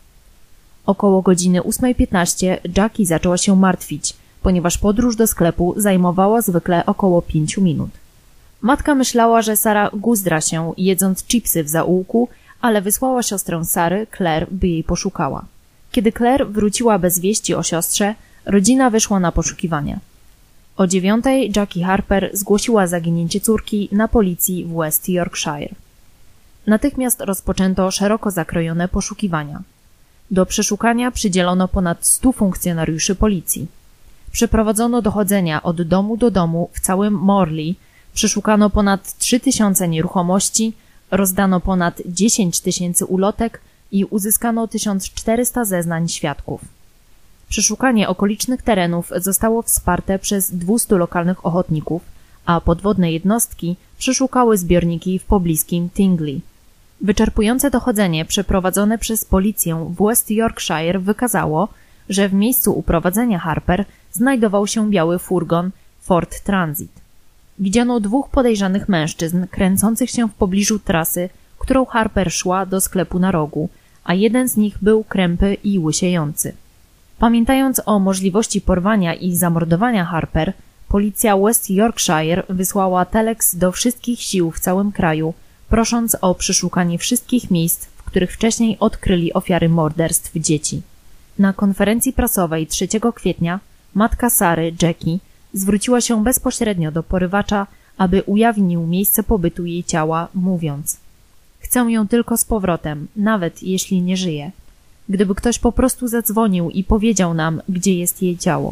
Około godziny 8:15 Jackie zaczęła się martwić, ponieważ podróż do sklepu zajmowała zwykle około 5 minut. Matka myślała, że Sara guzdra się, jedząc chipsy w zaułku, ale wysłała siostrę Sary, Claire, by jej poszukała. Kiedy Claire wróciła bez wieści o siostrze, rodzina wyszła na poszukiwania. O 9:00 Jackie Harper zgłosiła zaginięcie córki na policji w West Yorkshire. Natychmiast rozpoczęto szeroko zakrojone poszukiwania. Do przeszukania przydzielono ponad 100 funkcjonariuszy policji. Przeprowadzono dochodzenia od domu do domu w całym Morley, przeszukano ponad 3000 nieruchomości, rozdano ponad 10 000 ulotek i uzyskano 1400 zeznań świadków. Przeszukanie okolicznych terenów zostało wsparte przez 200 lokalnych ochotników, a podwodne jednostki przeszukały zbiorniki w pobliskim Tingley. Wyczerpujące dochodzenie przeprowadzone przez policję w West Yorkshire wykazało, że w miejscu uprowadzenia Harper znajdował się biały furgon Ford Transit. Widziano 2 podejrzanych mężczyzn kręcących się w pobliżu trasy, którą Harper szła do sklepu na rogu, a jeden z nich był krępy i łysiejący. Pamiętając o możliwości porwania i zamordowania Harper, policja West Yorkshire wysłała teleks do wszystkich sił w całym kraju, prosząc o przeszukanie wszystkich miejsc, w których wcześniej odkryli ofiary morderstw dzieci. Na konferencji prasowej 3 kwietnia matka Sary, Jackie, zwróciła się bezpośrednio do porywacza, aby ujawnił miejsce pobytu jej ciała, mówiąc: „Chcę ją tylko z powrotem, nawet jeśli nie żyje. Gdyby ktoś po prostu zadzwonił i powiedział nam, gdzie jest jej ciało”.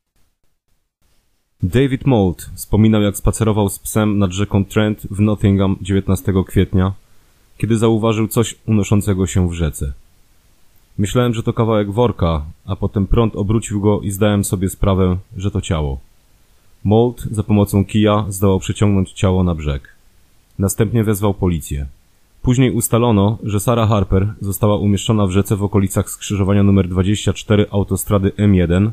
David Moult wspominał, jak spacerował z psem nad rzeką Trent w Nottingham 19 kwietnia, kiedy zauważył coś unoszącego się w rzece. Myślałem, że to kawałek worka, a potem prąd obrócił go i zdałem sobie sprawę, że to ciało. Moult za pomocą kija zdołał przeciągnąć ciało na brzeg. Następnie wezwał policję. Później ustalono, że Sarah Harper została umieszczona w rzece w okolicach skrzyżowania nr 24 autostrady M1,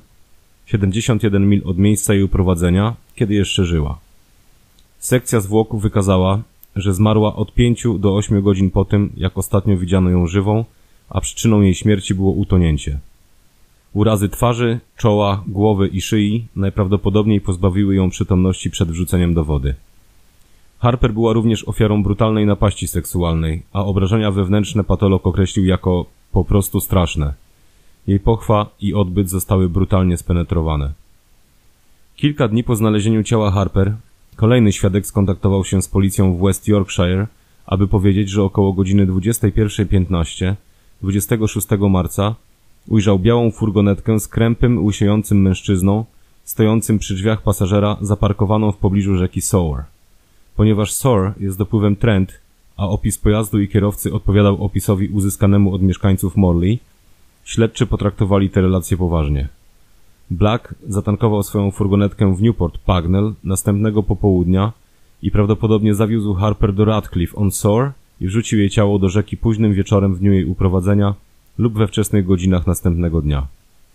71 mil od miejsca jej uprowadzenia, kiedy jeszcze żyła. Sekcja zwłok wykazała, że zmarła od 5 do 8 godzin po tym, jak ostatnio widziano ją żywą, a przyczyną jej śmierci było utonięcie. Urazy twarzy, czoła, głowy i szyi najprawdopodobniej pozbawiły ją przytomności przed wrzuceniem do wody. Harper była również ofiarą brutalnej napaści seksualnej, a obrażenia wewnętrzne patolog określił jako po prostu straszne. Jej pochwa i odbyt zostały brutalnie spenetrowane. Kilka dni po znalezieniu ciała Harper, kolejny świadek skontaktował się z policją w West Yorkshire, aby powiedzieć, że około godziny 21:15 26 marca ujrzał białą furgonetkę z krępym, łysiejącym mężczyzną, stojącym przy drzwiach pasażera zaparkowaną w pobliżu rzeki Soar. Ponieważ Soar jest dopływem Trent, a opis pojazdu i kierowcy odpowiadał opisowi uzyskanemu od mieszkańców Morley, śledczy potraktowali te relacje poważnie. Black zatankował swoją furgonetkę w Newport Pagnell następnego popołudnia i prawdopodobnie zawiózł Harper do Radcliffe-on-Soar i wrzucił jej ciało do rzeki późnym wieczorem w dniu jej uprowadzenia lub we wczesnych godzinach następnego dnia.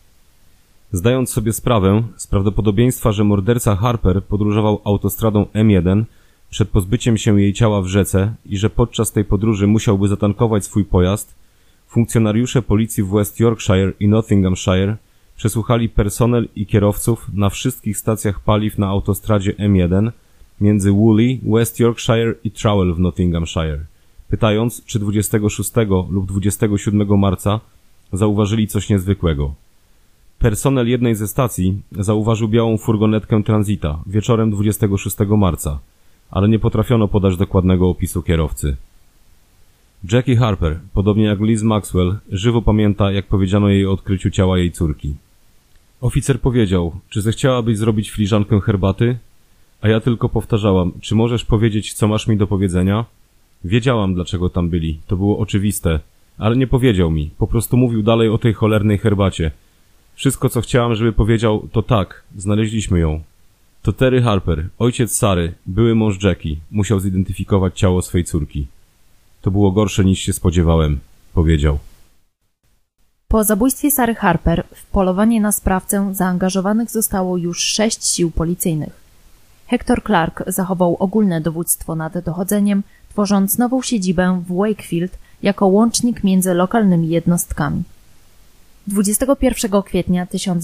Zdając sobie sprawę z prawdopodobieństwa, że morderca Harper podróżował autostradą M1 przed pozbyciem się jej ciała w rzece i że podczas tej podróży musiałby zatankować swój pojazd, funkcjonariusze policji w West Yorkshire i Nottinghamshire przesłuchali personel i kierowców na wszystkich stacjach paliw na autostradzie M1 między Woolley, West Yorkshire i Trowell w Nottinghamshire, pytając, czy 26 lub 27 marca zauważyli coś niezwykłego. Personel jednej ze stacji zauważył białą furgonetkę Transita wieczorem 26 marca, ale nie potrafiono podać dokładnego opisu kierowcy. Jackie Harper, podobnie jak Liz Maxwell, żywo pamięta, jak powiedziano jej o odkryciu ciała jej córki. Oficer powiedział, czy zechciałabyś zrobić filiżankę herbaty? A ja tylko powtarzałam, czy możesz powiedzieć, co masz mi do powiedzenia? Wiedziałam, dlaczego tam byli, to było oczywiste, ale nie powiedział mi, po prostu mówił dalej o tej cholernej herbacie. Wszystko, co chciałam, żeby powiedział, to tak, znaleźliśmy ją. To Terry Harper, ojciec Sary, były mąż Jackie, musiał zidentyfikować ciało swej córki. To było gorsze niż się spodziewałem, powiedział. Po zabójstwie Sary Harper w polowanie na sprawcę zaangażowanych zostało już 6 sił policyjnych. Hector Clark zachował ogólne dowództwo nad dochodzeniem, tworząc nową siedzibę w Wakefield jako łącznik między lokalnymi jednostkami. 21 kwietnia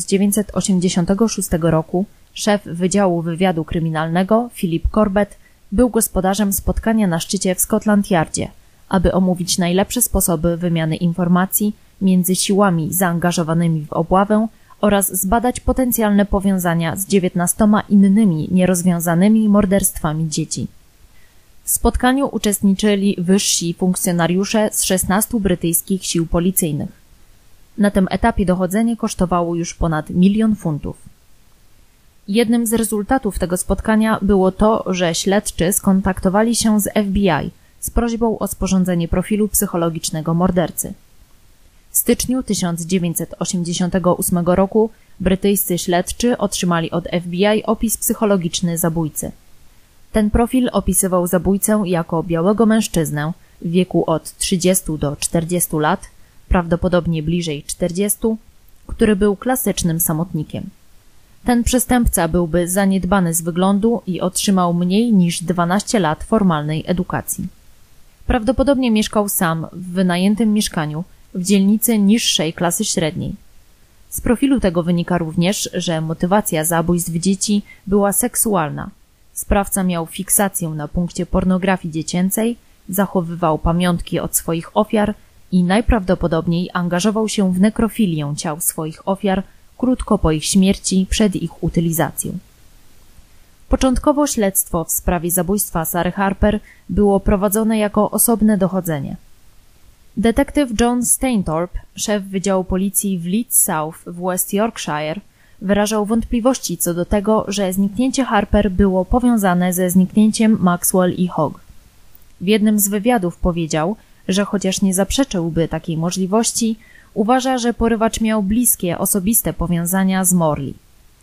1986 roku szef Wydziału Wywiadu Kryminalnego Philip Corbett był gospodarzem spotkania na szczycie w Scotland Yardzie, aby omówić najlepsze sposoby wymiany informacji między siłami zaangażowanymi w obławę oraz zbadać potencjalne powiązania z 19 innymi nierozwiązanymi morderstwami dzieci. W spotkaniu uczestniczyli wyżsi funkcjonariusze z 16 brytyjskich sił policyjnych. Na tym etapie dochodzenie kosztowało już ponad 1 000 000 funtów. Jednym z rezultatów tego spotkania było to, że śledczy skontaktowali się z FBI z prośbą o sporządzenie profilu psychologicznego mordercy. W styczniu 1988 roku brytyjscy śledczy otrzymali od FBI opis psychologiczny zabójcy. Ten profil opisywał zabójcę jako białego mężczyznę w wieku od 30 do 40 lat, prawdopodobnie bliżej 40, który był klasycznym samotnikiem. Ten przestępca byłby zaniedbany z wyglądu i otrzymał mniej niż 12 lat formalnej edukacji. Prawdopodobnie mieszkał sam w wynajętym mieszkaniu w dzielnicy niższej klasy średniej. Z profilu tego wynika również, że motywacja zabójstw dzieci była seksualna. Sprawca miał fiksację na punkcie pornografii dziecięcej, zachowywał pamiątki od swoich ofiar i najprawdopodobniej angażował się w nekrofilię ciał swoich ofiar krótko po ich śmierci przed ich utylizacją. Początkowo śledztwo w sprawie zabójstwa Sary Harper było prowadzone jako osobne dochodzenie. Detektyw John Stainthorpe, szef Wydziału Policji w Leeds South w West Yorkshire, wyrażał wątpliwości co do tego, że zniknięcie Harper było powiązane ze zniknięciem Maxwell i Hogg. W jednym z wywiadów powiedział, że chociaż nie zaprzeczyłby takiej możliwości, uważa, że porywacz miał bliskie, osobiste powiązania z Morley.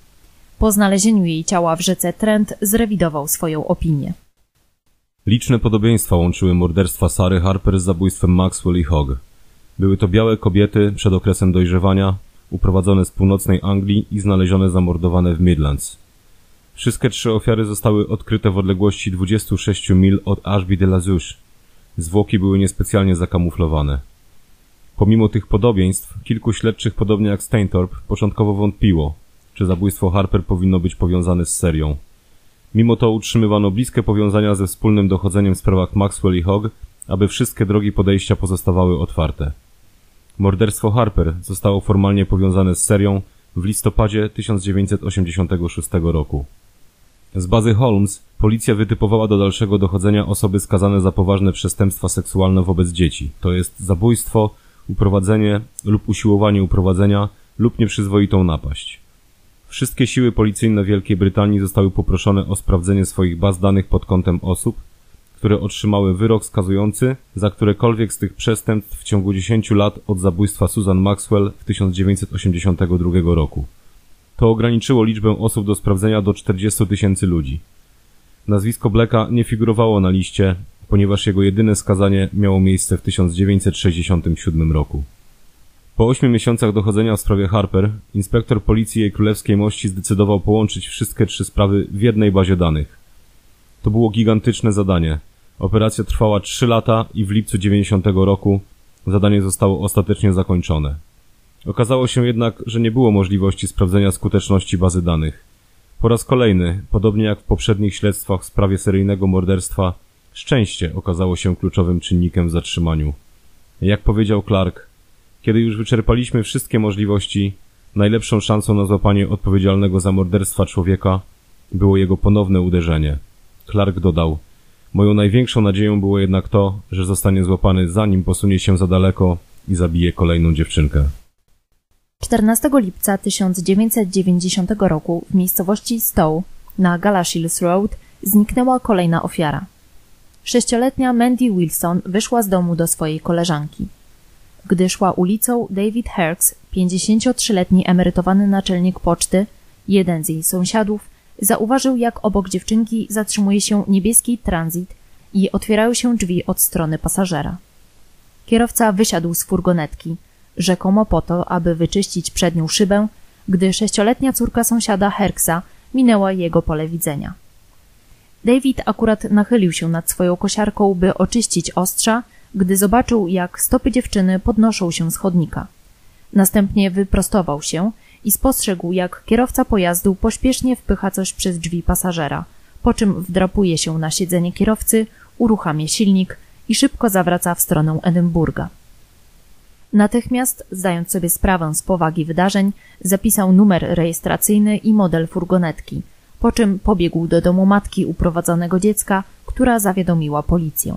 Po znalezieniu jej ciała w rzece Trent zrewidował swoją opinię. Liczne podobieństwa łączyły morderstwa Sary Harper z zabójstwem Maxwell i Hogg. Były to białe kobiety przed okresem dojrzewania, uprowadzone z północnej Anglii i znalezione zamordowane w Midlands. Wszystkie 3 ofiary zostały odkryte w odległości 26 mil od Ashby de la Zouch. Zwłoki były niespecjalnie zakamuflowane. Pomimo tych podobieństw, kilku śledczych, podobnie jak Stainthorpe, początkowo wątpiło, czy zabójstwo Harper powinno być powiązane z serią. Mimo to utrzymywano bliskie powiązania ze wspólnym dochodzeniem w sprawach Maxwell i Hogg, aby wszystkie drogi podejścia pozostawały otwarte. Morderstwo Harper zostało formalnie powiązane z serią w listopadzie 1986 roku. Z bazy Holmes policja wytypowała do dalszego dochodzenia osoby skazane za poważne przestępstwa seksualne wobec dzieci, to jest zabójstwo, uprowadzenie lub usiłowanie uprowadzenia lub nieprzyzwoitą napaść. Wszystkie siły policyjne Wielkiej Brytanii zostały poproszone o sprawdzenie swoich baz danych pod kątem osób, które otrzymały wyrok skazujący za którekolwiek z tych przestępstw w ciągu 10 lat od zabójstwa Susan Maxwell w 1982 roku. To ograniczyło liczbę osób do sprawdzenia do 40 000 ludzi. Nazwisko Blacka nie figurowało na liście, ponieważ jego jedyne skazanie miało miejsce w 1967 roku. Po 8 miesiącach dochodzenia w sprawie Harper, inspektor policji Jej Królewskiej Mości zdecydował połączyć wszystkie 3 sprawy w jednej bazie danych. To było gigantyczne zadanie. Operacja trwała 3 lata i w lipcu 90 roku zadanie zostało ostatecznie zakończone. Okazało się jednak, że nie było możliwości sprawdzenia skuteczności bazy danych. Po raz kolejny, podobnie jak w poprzednich śledztwach w sprawie seryjnego morderstwa, szczęście okazało się kluczowym czynnikiem w zatrzymaniu. Jak powiedział Clark, kiedy już wyczerpaliśmy wszystkie możliwości, Najlepszą szansą na złapanie odpowiedzialnego za morderstwa człowieka było jego ponowne uderzenie. Clark dodał: moją największą nadzieją było jednak to, że zostanie złapany, zanim posunie się za daleko i zabije kolejną dziewczynkę. 14 lipca 1990 roku w miejscowości Stowe na Galashiels Road zniknęła kolejna ofiara. 6-letnia Mandy Wilson wyszła z domu do swojej koleżanki. Gdy szła ulicą, David Herx, 53-letni emerytowany naczelnik poczty, jeden z jej sąsiadów, zauważył, jak obok dziewczynki zatrzymuje się niebieski Transit i otwierają się drzwi od strony pasażera. Kierowca wysiadł z furgonetki, rzekomo po to, aby wyczyścić przednią szybę, gdy 6-letnia córka sąsiada Herxa minęła jego pole widzenia. David akurat nachylił się nad swoją kosiarką, by oczyścić ostrza, gdy zobaczył, jak stopy dziewczyny podnoszą się z chodnika. Następnie wyprostował się i spostrzegł, jak kierowca pojazdu pośpiesznie wpycha coś przez drzwi pasażera, po czym wdrapuje się na siedzenie kierowcy, uruchamia silnik i szybko zawraca w stronę Edynburga. Natychmiast, zdając sobie sprawę z powagi wydarzeń, zapisał numer rejestracyjny i model furgonetki, po czym pobiegł do domu matki uprowadzonego dziecka, która zawiadomiła policję.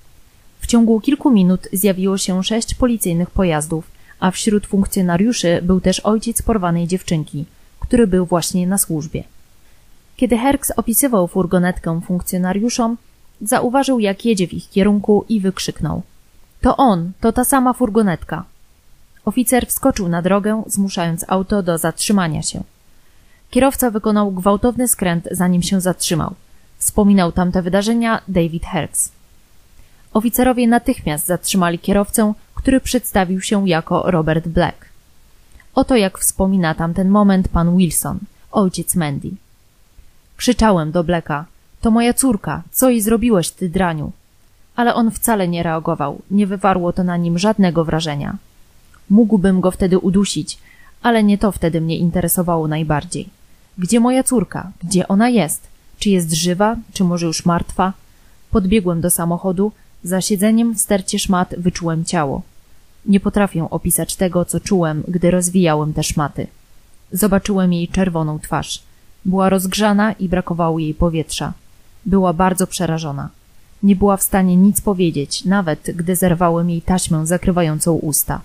W ciągu kilku minut zjawiło się 6 policyjnych pojazdów, a wśród funkcjonariuszy był też ojciec porwanej dziewczynki, który był właśnie na służbie. Kiedy Herx opisywał furgonetkę funkcjonariuszom, zauważył, jak jedzie w ich kierunku i wykrzyknął: to on, to ta sama furgonetka. Oficer wskoczył na drogę, zmuszając auto do zatrzymania się. Kierowca wykonał gwałtowny skręt, zanim się zatrzymał. Wspominał tamte wydarzenia David Herx. Oficerowie natychmiast zatrzymali kierowcę, który przedstawił się jako Robert Black. Oto jak wspomina tamten moment pan Wilson, ojciec Mandy. Krzyczałem do Blacka: to moja córka, co jej zrobiłeś, ty draniu? Ale on wcale nie reagował, nie wywarło to na nim żadnego wrażenia. Mógłbym go wtedy udusić, ale nie to wtedy mnie interesowało najbardziej. Gdzie moja córka? Gdzie ona jest? Czy jest żywa? Czy może już martwa? Podbiegłem do samochodu, za siedzeniem w stercie szmat wyczułem ciało. Nie potrafię opisać tego, co czułem, gdy rozwijałem te szmaty. Zobaczyłem jej czerwoną twarz. Była rozgrzana i brakowało jej powietrza. Była bardzo przerażona. Nie była w stanie nic powiedzieć, nawet gdy zerwałem jej taśmę zakrywającą usta.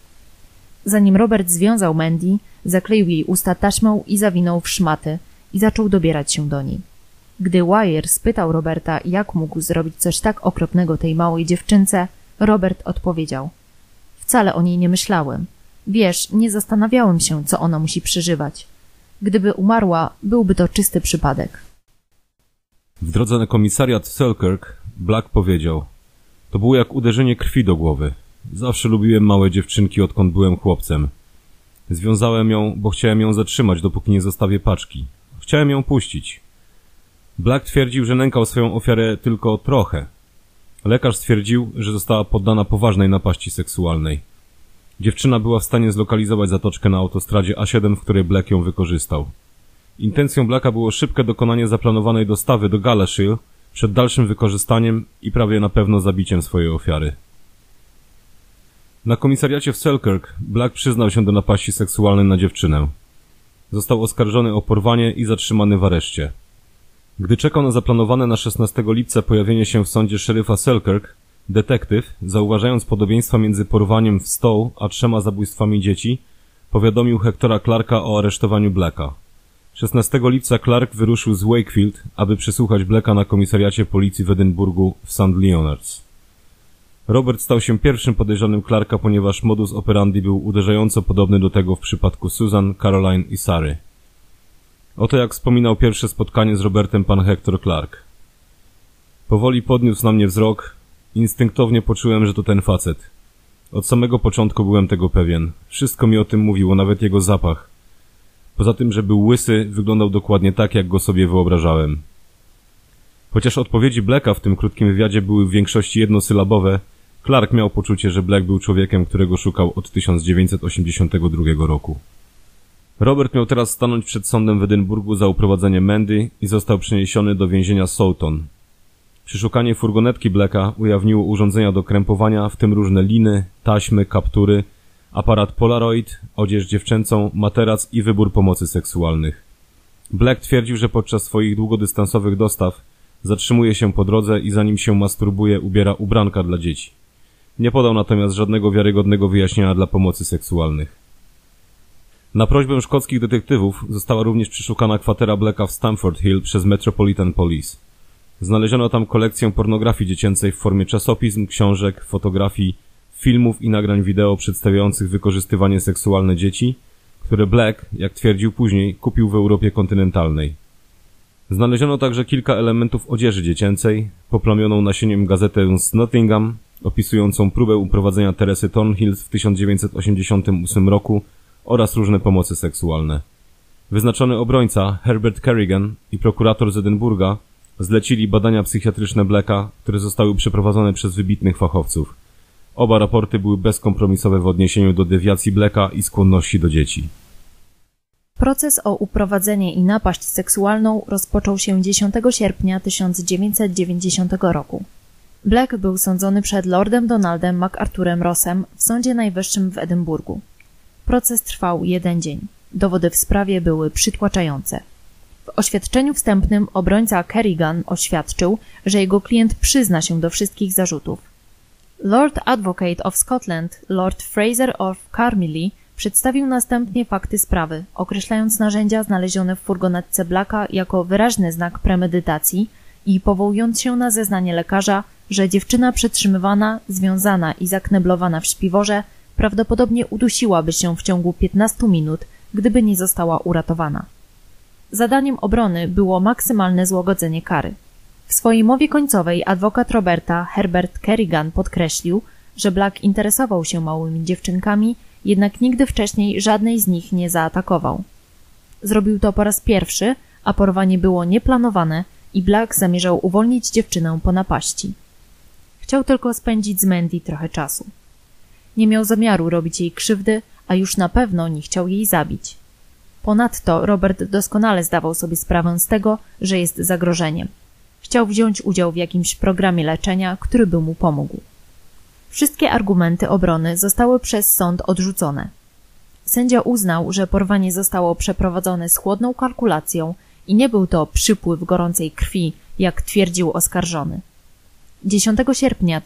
Zanim Robert związał Mandy, zakleił jej usta taśmą i zawinął w szmaty i zaczął dobierać się do niej. Gdy Wire spytał Roberta, jak mógł zrobić coś tak okropnego tej małej dziewczynce, Robert odpowiedział: wcale o niej nie myślałem. Wiesz, nie zastanawiałem się, co ona musi przeżywać. Gdyby umarła, byłby to czysty przypadek. W drodze na komisariat Selkirk Black powiedział: to było jak uderzenie krwi do głowy. Zawsze lubiłem małe dziewczynki, odkąd byłem chłopcem. Związałem ją, bo chciałem ją zatrzymać, dopóki nie zostawię paczki. Chciałem ją puścić. Black twierdził, że nękał swoją ofiarę tylko trochę. Lekarz stwierdził, że została poddana poważnej napaści seksualnej. Dziewczyna była w stanie zlokalizować zatoczkę na autostradzie A7, w której Black ją wykorzystał. Intencją Blacka było szybkie dokonanie zaplanowanej dostawy do Galashiels przed dalszym wykorzystaniem i prawie na pewno zabiciem swojej ofiary. Na komisariacie w Selkirk Black przyznał się do napaści seksualnej na dziewczynę. Został oskarżony o porwanie i zatrzymany w areszcie. Gdy czekał na zaplanowane na 16 lipca pojawienie się w sądzie szeryfa Selkirk, detektyw, zauważając podobieństwa między porwaniem w Stowe a 3 zabójstwami dzieci, powiadomił Hectora Clarka o aresztowaniu Blacka. 16 lipca Clark wyruszył z Wakefield, aby przesłuchać Blacka na komisariacie policji w Edynburgu w St. Leonards. Robert stał się pierwszym podejrzanym Clarka, ponieważ modus operandi był uderzająco podobny do tego w przypadku Susan, Caroline i Sary. Oto jak wspominał pierwsze spotkanie z Robertem pan Hector Clark. Powoli podniósł na mnie wzrok. Instynktownie poczułem, że to ten facet. Od samego początku byłem tego pewien. Wszystko mi o tym mówiło, nawet jego zapach. Poza tym, że był łysy, wyglądał dokładnie tak, jak go sobie wyobrażałem. Chociaż odpowiedzi Blacka w tym krótkim wywiadzie były w większości jednosylabowe, Clark miał poczucie, że Black był człowiekiem, którego szukał od 1982 roku. Robert miał teraz stanąć przed sądem w Edynburgu za uprowadzenie Mandy i został przeniesiony do więzienia Sowton. Przeszukanie furgonetki Blacka ujawniło urządzenia do krępowania, w tym różne liny, taśmy, kaptury, aparat Polaroid, odzież dziewczęcą, materac i wybór pomocy seksualnych. Black twierdził, że podczas swoich długodystansowych dostaw zatrzymuje się po drodze i zanim się masturbuje, ubiera ubranka dla dzieci. Nie podał natomiast żadnego wiarygodnego wyjaśnienia dla pomocy seksualnych. Na prośbę szkockich detektywów została również przeszukana kwatera Blacka w Stamford Hill przez Metropolitan Police. Znaleziono tam kolekcję pornografii dziecięcej w formie czasopism, książek, fotografii, filmów i nagrań wideo przedstawiających wykorzystywanie seksualne dzieci, które Black, jak twierdził później, kupił w Europie kontynentalnej. Znaleziono także kilka elementów odzieży dziecięcej, poplamioną nasieniem gazetę z Nottingham, opisującą próbę uprowadzenia Teresy Thornhill w 1988 roku oraz różne pomocy seksualne. Wyznaczony obrońca Herbert Kerrigan i prokurator z Edynburga zlecili badania psychiatryczne Blacka, które zostały przeprowadzone przez wybitnych fachowców. Oba raporty były bezkompromisowe w odniesieniu do dewiacji Blacka i skłonności do dzieci. Proces o uprowadzenie i napaść seksualną rozpoczął się 10 sierpnia 1990 roku. Black był sądzony przed Lordem Donaldem MacArthurem Rossem w Sądzie Najwyższym w Edynburgu. Proces trwał 1 dzień. Dowody w sprawie były przytłaczające. W oświadczeniu wstępnym obrońca Kerrigan oświadczył, że jego klient przyzna się do wszystkich zarzutów. Lord Advocate of Scotland, Lord Fraser of Carmilly, przedstawił następnie fakty sprawy, określając narzędzia znalezione w furgonetce Blacka jako wyraźny znak premedytacji i powołując się na zeznanie lekarza, że dziewczyna przetrzymywana, związana i zakneblowana w śpiworze prawdopodobnie udusiłaby się w ciągu 15 minut, gdyby nie została uratowana. Zadaniem obrony było maksymalne złagodzenie kary. W swojej mowie końcowej adwokat Roberta, Herbert Kerrigan, podkreślił, że Black interesował się małymi dziewczynkami, jednak nigdy wcześniej żadnej z nich nie zaatakował. Zrobił to po raz pierwszy, a porwanie było nieplanowane i Black zamierzał uwolnić dziewczynę po napaści. Chciał tylko spędzić z Mandy trochę czasu. Nie miał zamiaru robić jej krzywdy, a już na pewno nie chciał jej zabić. Ponadto Robert doskonale zdawał sobie sprawę z tego, że jest zagrożeniem. Chciał wziąć udział w jakimś programie leczenia, który by mu pomógł. Wszystkie argumenty obrony zostały przez sąd odrzucone. Sędzia uznał, że porwanie zostało przeprowadzone z chłodną kalkulacją i nie był to przypływ gorącej krwi, jak twierdził oskarżony. 10 sierpnia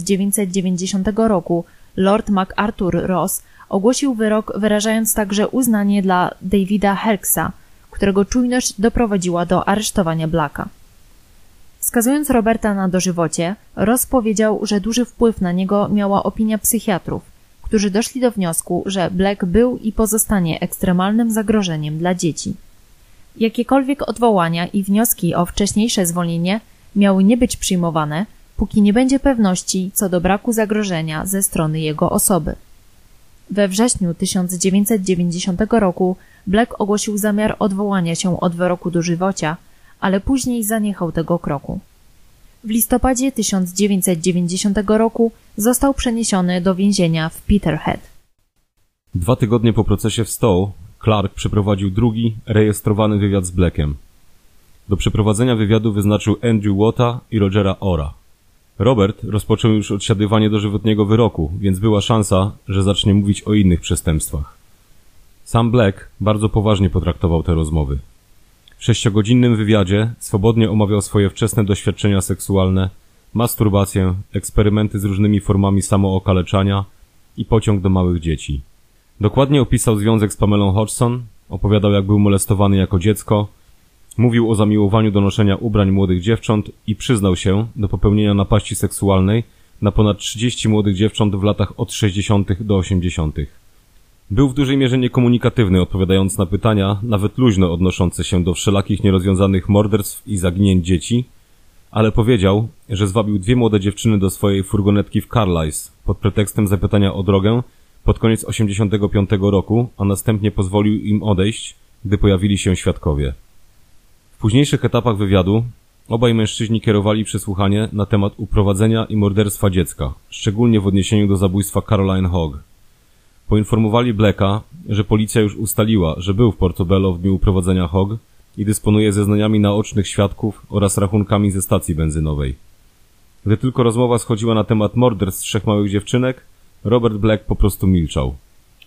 1990 roku Lord MacArthur Ross ogłosił wyrok, wyrażając także uznanie dla Davida Herksa, którego czujność doprowadziła do aresztowania Blacka. Skazując Roberta na dożywocie, Ross powiedział, że duży wpływ na niego miała opinia psychiatrów, którzy doszli do wniosku, że Black był i pozostanie ekstremalnym zagrożeniem dla dzieci. Jakiekolwiek odwołania i wnioski o wcześniejsze zwolnienie miały nie być przyjmowane, póki nie będzie pewności co do braku zagrożenia ze strony jego osoby. We wrześniu 1990 roku Black ogłosił zamiar odwołania się od wyroku dożywocia, ale później zaniechał tego kroku. W listopadzie 1990 roku został przeniesiony do więzienia w Peterhead. 2 tygodnie po procesie w Stowe, Clark przeprowadził drugi, rejestrowany wywiad z Blackiem. Do przeprowadzenia wywiadu wyznaczył Andrew Watta i Rogera Ora. Robert rozpoczął już odsiadywanie dożywotniego wyroku, więc była szansa, że zacznie mówić o innych przestępstwach. Sam Black bardzo poważnie potraktował te rozmowy. W 6-godzinnym wywiadzie swobodnie omawiał swoje wczesne doświadczenia seksualne, masturbację, eksperymenty z różnymi formami samookaleczania i pociąg do małych dzieci. Dokładnie opisał związek z Pamelą Hodgson, opowiadał, jak był molestowany jako dziecko, mówił o zamiłowaniu do noszenia ubrań młodych dziewcząt i przyznał się do popełnienia napaści seksualnej na ponad 30 młodych dziewcząt w latach od 60. do 80. Był w dużej mierze niekomunikatywny, odpowiadając na pytania, nawet luźno odnoszące się do wszelakich nierozwiązanych morderstw i zaginięć dzieci, ale powiedział, że zwabił 2 młode dziewczyny do swojej furgonetki w Carlisle pod pretekstem zapytania o drogę pod koniec 85 roku, a następnie pozwolił im odejść, gdy pojawili się świadkowie. W późniejszych etapach wywiadu obaj mężczyźni kierowali przesłuchanie na temat uprowadzenia i morderstwa dziecka, szczególnie w odniesieniu do zabójstwa Caroline Hogg. Poinformowali Blacka, że policja już ustaliła, że był w Portobello w dniu uprowadzenia Hogg i dysponuje zeznaniami naocznych świadków oraz rachunkami ze stacji benzynowej. Gdy tylko rozmowa schodziła na temat morderstw 3 małych dziewczynek, Robert Black po prostu milczał.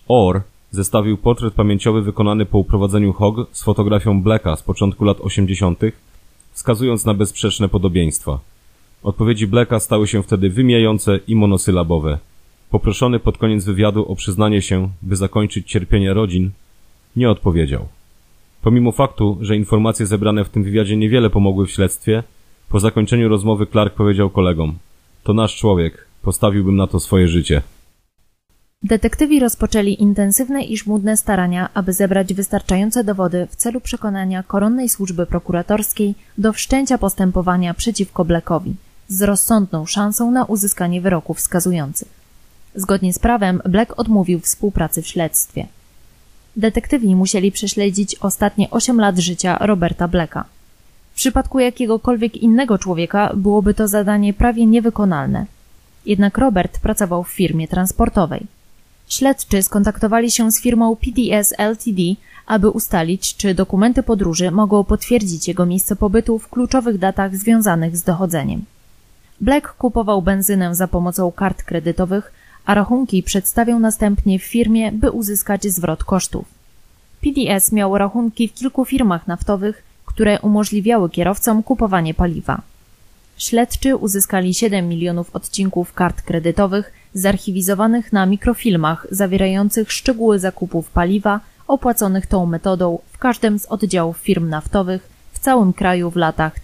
Orr zestawił portret pamięciowy wykonany po uprowadzeniu Hogg z fotografią Blacka z początku lat 80., wskazując na bezsprzeczne podobieństwa. Odpowiedzi Blacka stały się wtedy wymijające i monosylabowe. Poproszony pod koniec wywiadu o przyznanie się, by zakończyć cierpienie rodzin, nie odpowiedział. Pomimo faktu, że informacje zebrane w tym wywiadzie niewiele pomogły w śledztwie, po zakończeniu rozmowy Clark powiedział kolegom: to nasz człowiek, postawiłbym na to swoje życie. Detektywi rozpoczęli intensywne i żmudne starania, aby zebrać wystarczające dowody w celu przekonania koronnej służby prokuratorskiej do wszczęcia postępowania przeciwko Blackowi, z rozsądną szansą na uzyskanie wyroków skazujących. Zgodnie z prawem Black odmówił współpracy w śledztwie. Detektywi musieli prześledzić ostatnie 8 lat życia Roberta Blacka. W przypadku jakiegokolwiek innego człowieka byłoby to zadanie prawie niewykonalne. Jednak Robert pracował w firmie transportowej. Śledczy skontaktowali się z firmą PDS Ltd., aby ustalić, czy dokumenty podróży mogą potwierdzić jego miejsce pobytu w kluczowych datach związanych z dochodzeniem. Black kupował benzynę za pomocą kart kredytowych, a rachunki przedstawiał następnie w firmie, by uzyskać zwrot kosztów. PDS miał rachunki w kilku firmach naftowych, które umożliwiały kierowcom kupowanie paliwa. Śledczy uzyskali 7 milionów odcinków kart kredytowych zarchiwizowanych na mikrofilmach zawierających szczegóły zakupów paliwa opłaconych tą metodą w każdym z oddziałów firm naftowych w całym kraju w latach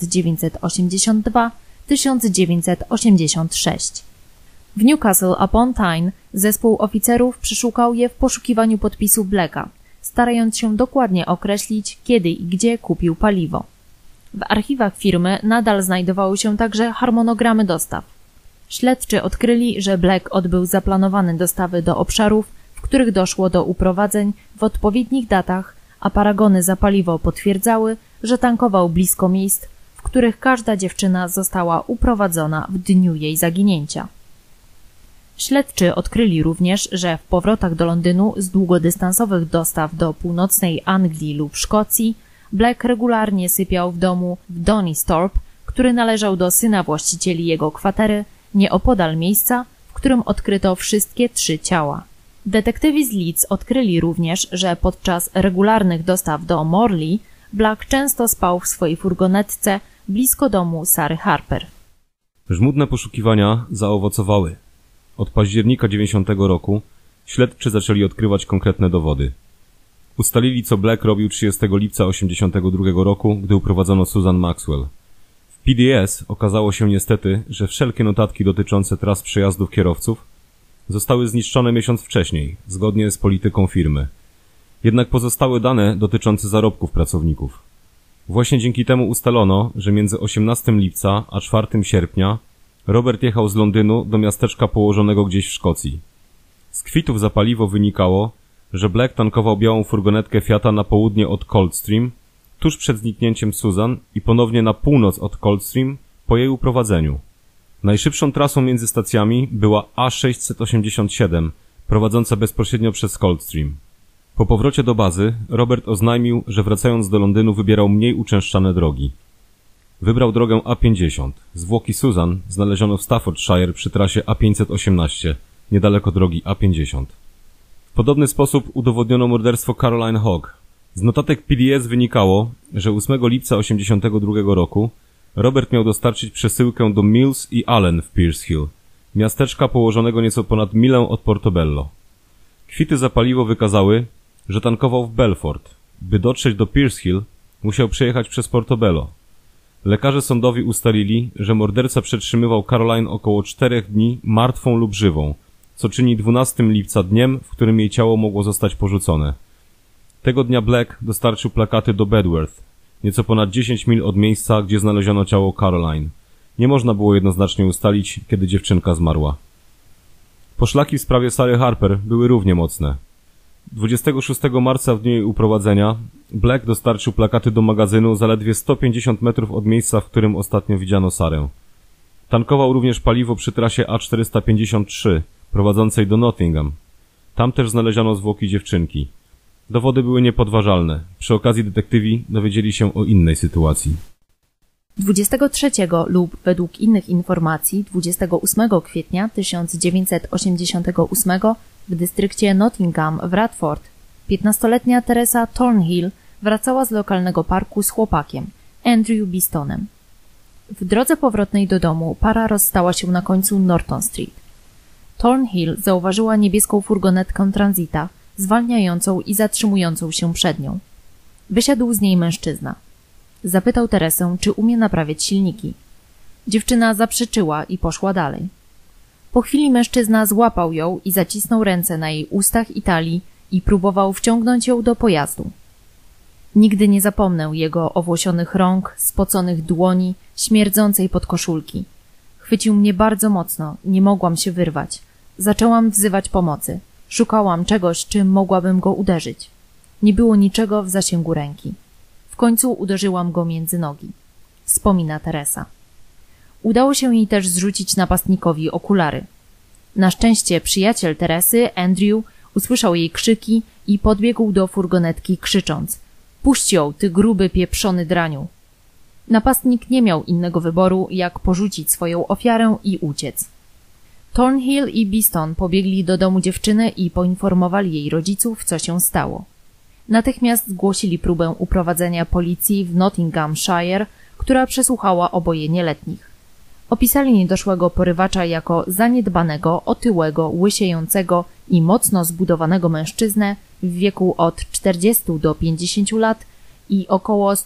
1982-1986. W Newcastle upon Tyne zespół oficerów przeszukał je w poszukiwaniu podpisu Blacka, starając się dokładnie określić, kiedy i gdzie kupił paliwo. W archiwach firmy nadal znajdowały się także harmonogramy dostaw. Śledczy odkryli, że Black odbył zaplanowane dostawy do obszarów, w których doszło do uprowadzeń w odpowiednich datach, a paragony za paliwo potwierdzały, że tankował blisko miejsc, w których każda dziewczyna została uprowadzona w dniu jej zaginięcia. Śledczy odkryli również, że w powrotach do Londynu z długodystansowych dostaw do północnej Anglii lub Szkocji Black regularnie sypiał w domu w Donisthorpe, który należał do syna właścicieli jego kwatery, nieopodal miejsca, w którym odkryto wszystkie 3 ciała. Detektywi z Leeds odkryli również, że podczas regularnych dostaw do Morley Black często spał w swojej furgonetce blisko domu Sary Harper. Żmudne poszukiwania zaowocowały. Od października 90 roku śledczy zaczęli odkrywać konkretne dowody. Ustalili, co Black robił 30 lipca 82 roku, gdy uprowadzono Susan Maxwell. W PDS okazało się niestety, że wszelkie notatki dotyczące tras przejazdów kierowców zostały zniszczone miesiąc wcześniej, zgodnie z polityką firmy. Jednak pozostały dane dotyczące zarobków pracowników. Właśnie dzięki temu ustalono, że między 18 lipca a 4 sierpnia Robert jechał z Londynu do miasteczka położonego gdzieś w Szkocji. Z kwitów za paliwo wynikało, że Black tankował białą furgonetkę Fiata na południe od Coldstream, tuż przed zniknięciem Susan i ponownie na północ od Coldstream po jej uprowadzeniu. Najszybszą trasą między stacjami była A687, prowadząca bezpośrednio przez Coldstream. Po powrocie do bazy Robert oznajmił, że wracając do Londynu wybierał mniej uczęszczane drogi. Wybrał drogę A50. Zwłoki Susan znaleziono w Staffordshire przy trasie A518, niedaleko drogi A50. W podobny sposób udowodniono morderstwo Caroline Hogg. Z notatek PDS wynikało, że 8 lipca 1982 roku Robert miał dostarczyć przesyłkę do Mills i Allen w Pierce Hill, miasteczka położonego nieco ponad milę od Portobello. Kwity za paliwo wykazały, że tankował w Belfort. By dotrzeć do Pierce Hill, musiał przejechać przez Portobello. Lekarze sądowi ustalili, że morderca przetrzymywał Caroline około 4 dni martwą lub żywą, co czyni 12 lipca dniem, w którym jej ciało mogło zostać porzucone. Tego dnia Black dostarczył plakaty do Bedworth, nieco ponad 10 mil od miejsca, gdzie znaleziono ciało Caroline. Nie można było jednoznacznie ustalić, kiedy dziewczynka zmarła. Poszlaki w sprawie Sary Harper były równie mocne. 26 marca w dniu jej uprowadzenia Black dostarczył plakaty do magazynu zaledwie 150 metrów od miejsca, w którym ostatnio widziano Sarę. Tankował również paliwo przy trasie A453, prowadzącej do Nottingham. Tam też znaleziono zwłoki dziewczynki. Dowody były niepodważalne. Przy okazji detektywi dowiedzieli się o innej sytuacji. 23 lub według innych informacji 28 kwietnia 1988 W dystrykcie Nottingham w Radford 15-letnia Teresa Thornhill wracała z lokalnego parku z chłopakiem, Andrew Bistonem. W drodze powrotnej do domu para rozstała się na końcu Norton Street. Thornhill zauważyła niebieską furgonetkę Transita, zwalniającą i zatrzymującą się przed nią. Wysiadł z niej mężczyzna. Zapytał Teresę, czy umie naprawiać silniki. Dziewczyna zaprzeczyła i poszła dalej. Po chwili mężczyzna złapał ją i zacisnął ręce na jej ustach i talii i próbował wciągnąć ją do pojazdu. Nigdy nie zapomnę jego owłosionych rąk, spoconych dłoni, śmierdzącej podkoszulki. Chwycił mnie bardzo mocno, nie mogłam się wyrwać. Zaczęłam wzywać pomocy. Szukałam czegoś, czym mogłabym go uderzyć. Nie było niczego w zasięgu ręki. W końcu uderzyłam go między nogi. Wspomina Teresa. Udało się jej też zrzucić napastnikowi okulary. Na szczęście przyjaciel Teresy, Andrew, usłyszał jej krzyki i podbiegł do furgonetki krzycząc: „Puść ją, ty gruby, pieprzony draniu!” Napastnik nie miał innego wyboru, jak porzucić swoją ofiarę i uciec. Thornhill i Biston pobiegli do domu dziewczyny i poinformowali jej rodziców, co się stało. Natychmiast zgłosili próbę uprowadzenia policji w Nottinghamshire, która przesłuchała oboje nieletnich. Opisali niedoszłego porywacza jako zaniedbanego, otyłego, łysiejącego i mocno zbudowanego mężczyznę w wieku od 40 do 50 lat i około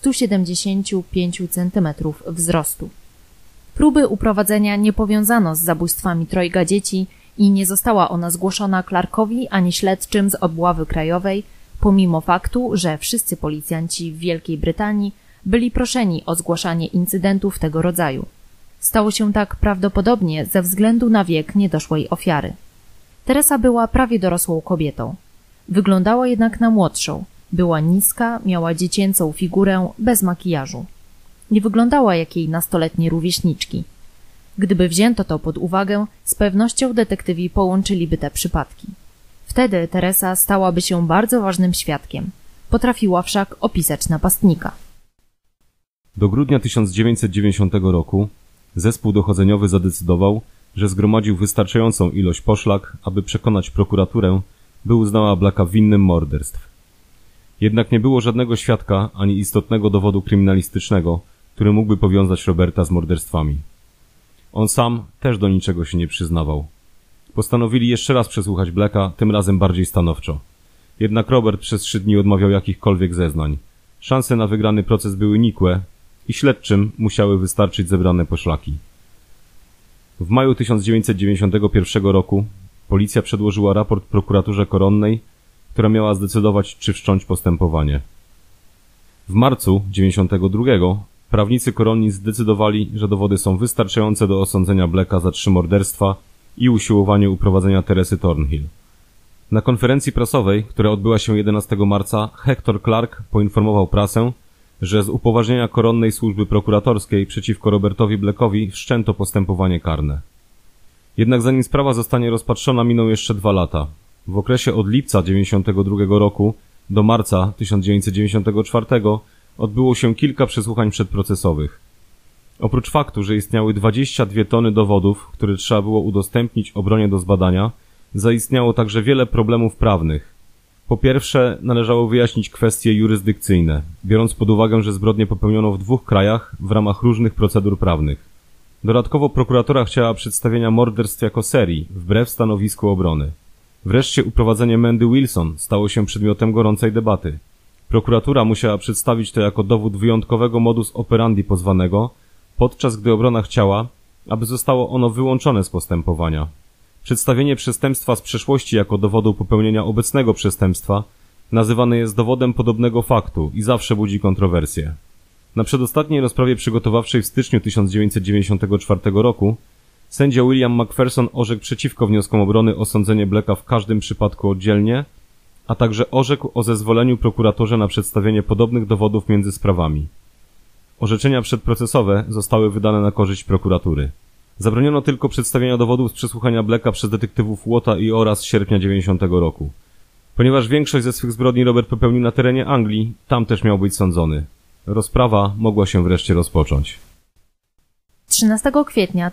175 cm wzrostu. Próby uprowadzenia nie powiązano z zabójstwami trojga dzieci i nie została ona zgłoszona Clarkowi ani śledczym z obławy krajowej, pomimo faktu, że wszyscy policjanci w Wielkiej Brytanii byli proszeni o zgłaszanie incydentów tego rodzaju. Stało się tak prawdopodobnie ze względu na wiek niedoszłej ofiary. Teresa była prawie dorosłą kobietą. Wyglądała jednak na młodszą. Była niska, miała dziecięcą figurę, bez makijażu. Nie wyglądała jak jej nastoletnie rówieśniczki. Gdyby wzięto to pod uwagę, z pewnością detektywi połączyliby te przypadki. Wtedy Teresa stałaby się bardzo ważnym świadkiem. Potrafiła wszak opisać napastnika. Do grudnia 1990 roku zespół dochodzeniowy zadecydował, że zgromadził wystarczającą ilość poszlak, aby przekonać prokuraturę, by uznała Blacka winnym morderstw. Jednak nie było żadnego świadka ani istotnego dowodu kryminalistycznego, który mógłby powiązać Roberta z morderstwami. On sam też do niczego się nie przyznawał. Postanowili jeszcze raz przesłuchać Blacka, tym razem bardziej stanowczo. Jednak Robert przez 3 dni odmawiał jakichkolwiek zeznań. Szanse na wygrany proces były nikłe i śledczym musiały wystarczyć zebrane poszlaki. W maju 1991 roku policja przedłożyła raport prokuraturze koronnej, która miała zdecydować, czy wszcząć postępowanie. W marcu 1992 prawnicy koronni zdecydowali, że dowody są wystarczające do osądzenia Blacka za 3 morderstwa i usiłowanie uprowadzenia Teresy Thornhill. Na konferencji prasowej, która odbyła się 11 marca, Hector Clark poinformował prasę, że z upoważnienia koronnej służby prokuratorskiej przeciwko Robertowi Blackowi wszczęto postępowanie karne. Jednak zanim sprawa zostanie rozpatrzona, miną jeszcze 2 lata. W okresie od lipca 1992 roku do marca 1994 odbyło się kilka przesłuchań przedprocesowych. Oprócz faktu, że istniały 22 tony dowodów, które trzeba było udostępnić obronie do zbadania, zaistniało także wiele problemów prawnych. Po pierwsze, należało wyjaśnić kwestie jurysdykcyjne, biorąc pod uwagę, że zbrodnie popełniono w 2 krajach w ramach różnych procedur prawnych. Dodatkowo prokuratura chciała przedstawienia morderstw jako serii, wbrew stanowisku obrony. Wreszcie uprowadzenie Mandy Wilson stało się przedmiotem gorącej debaty. Prokuratura musiała przedstawić to jako dowód wyjątkowego modus operandi pozwanego, podczas gdy obrona chciała, aby zostało ono wyłączone z postępowania. Przedstawienie przestępstwa z przeszłości jako dowodu popełnienia obecnego przestępstwa nazywane jest dowodem podobnego faktu i zawsze budzi kontrowersje. Na przedostatniej rozprawie przygotowawczej w styczniu 1994 roku sędzia William Macpherson orzekł przeciwko wnioskom obrony osądzenie Blacka w każdym przypadku oddzielnie, a także orzekł o zezwoleniu prokuratorze na przedstawienie podobnych dowodów między sprawami. Orzeczenia przedprocesowe zostały wydane na korzyść prokuratury. Zabroniono tylko przedstawienia dowodów z przesłuchania Blacka przez detektywów Watta i Ora z sierpnia 90 roku. Ponieważ większość ze swych zbrodni Robert popełnił na terenie Anglii, tam też miał być sądzony. Rozprawa mogła się wreszcie rozpocząć. 13 kwietnia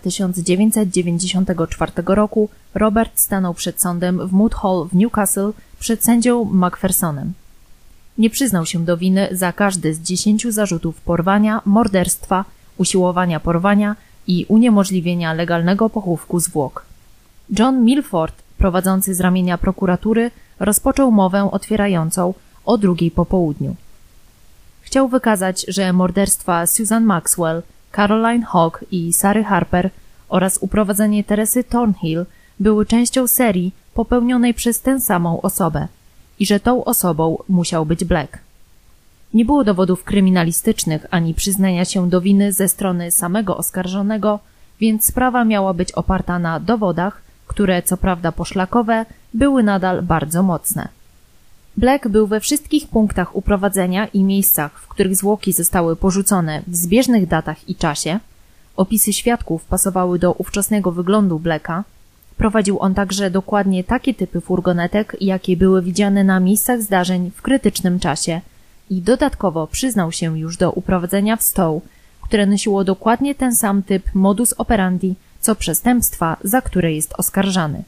1994 roku Robert stanął przed sądem w Moot Hall w Newcastle przed sędzią Macphersonem. Nie przyznał się do winy za każdy z 10 zarzutów porwania, morderstwa, usiłowania porwania i uniemożliwienia legalnego pochówku zwłok. John Milford, prowadzący z ramienia prokuratury, rozpoczął mowę otwierającą o 2:00 po południu. Chciał wykazać, że morderstwa Susan Maxwell, Caroline Hogg i Sary Harper oraz uprowadzenie Teresy Thornhill były częścią serii popełnionej przez tę samą osobę i że tą osobą musiał być Black. Nie było dowodów kryminalistycznych ani przyznania się do winy ze strony samego oskarżonego, więc sprawa miała być oparta na dowodach, które co prawda poszlakowe, były nadal bardzo mocne. Black był we wszystkich punktach uprowadzenia i miejscach, w których zwłoki zostały porzucone w zbieżnych datach i czasie. Opisy świadków pasowały do ówczesnego wyglądu Blacka. Prowadził on także dokładnie takie typy furgonetek, jakie były widziane na miejscach zdarzeń w krytycznym czasie i dodatkowo przyznał się już do uprowadzenia w Stowe, które nosiło dokładnie ten sam typ modus operandi, co przestępstwa, za które jest oskarżany.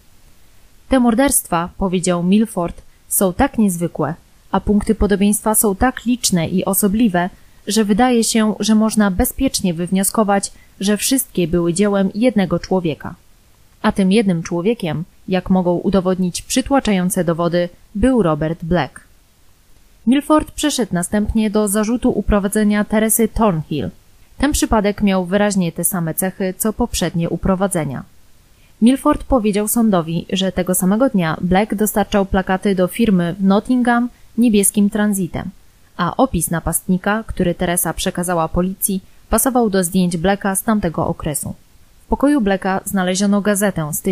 Te morderstwa, powiedział Milford, są tak niezwykłe, a punkty podobieństwa są tak liczne i osobliwe, że wydaje się, że można bezpiecznie wywnioskować, że wszystkie były dziełem jednego człowieka. A tym jednym człowiekiem, jak mogą udowodnić przytłaczające dowody, był Robert Black. Milford przeszedł następnie do zarzutu uprowadzenia Teresy Thornhill. Ten przypadek miał wyraźnie te same cechy, co poprzednie uprowadzenia. Milford powiedział sądowi, że tego samego dnia Black dostarczał plakaty do firmy w Nottingham niebieskim transitem, a opis napastnika, który Teresa przekazała policji, pasował do zdjęć Blacka z tamtego okresu. W pokoju Blacka znaleziono gazetę z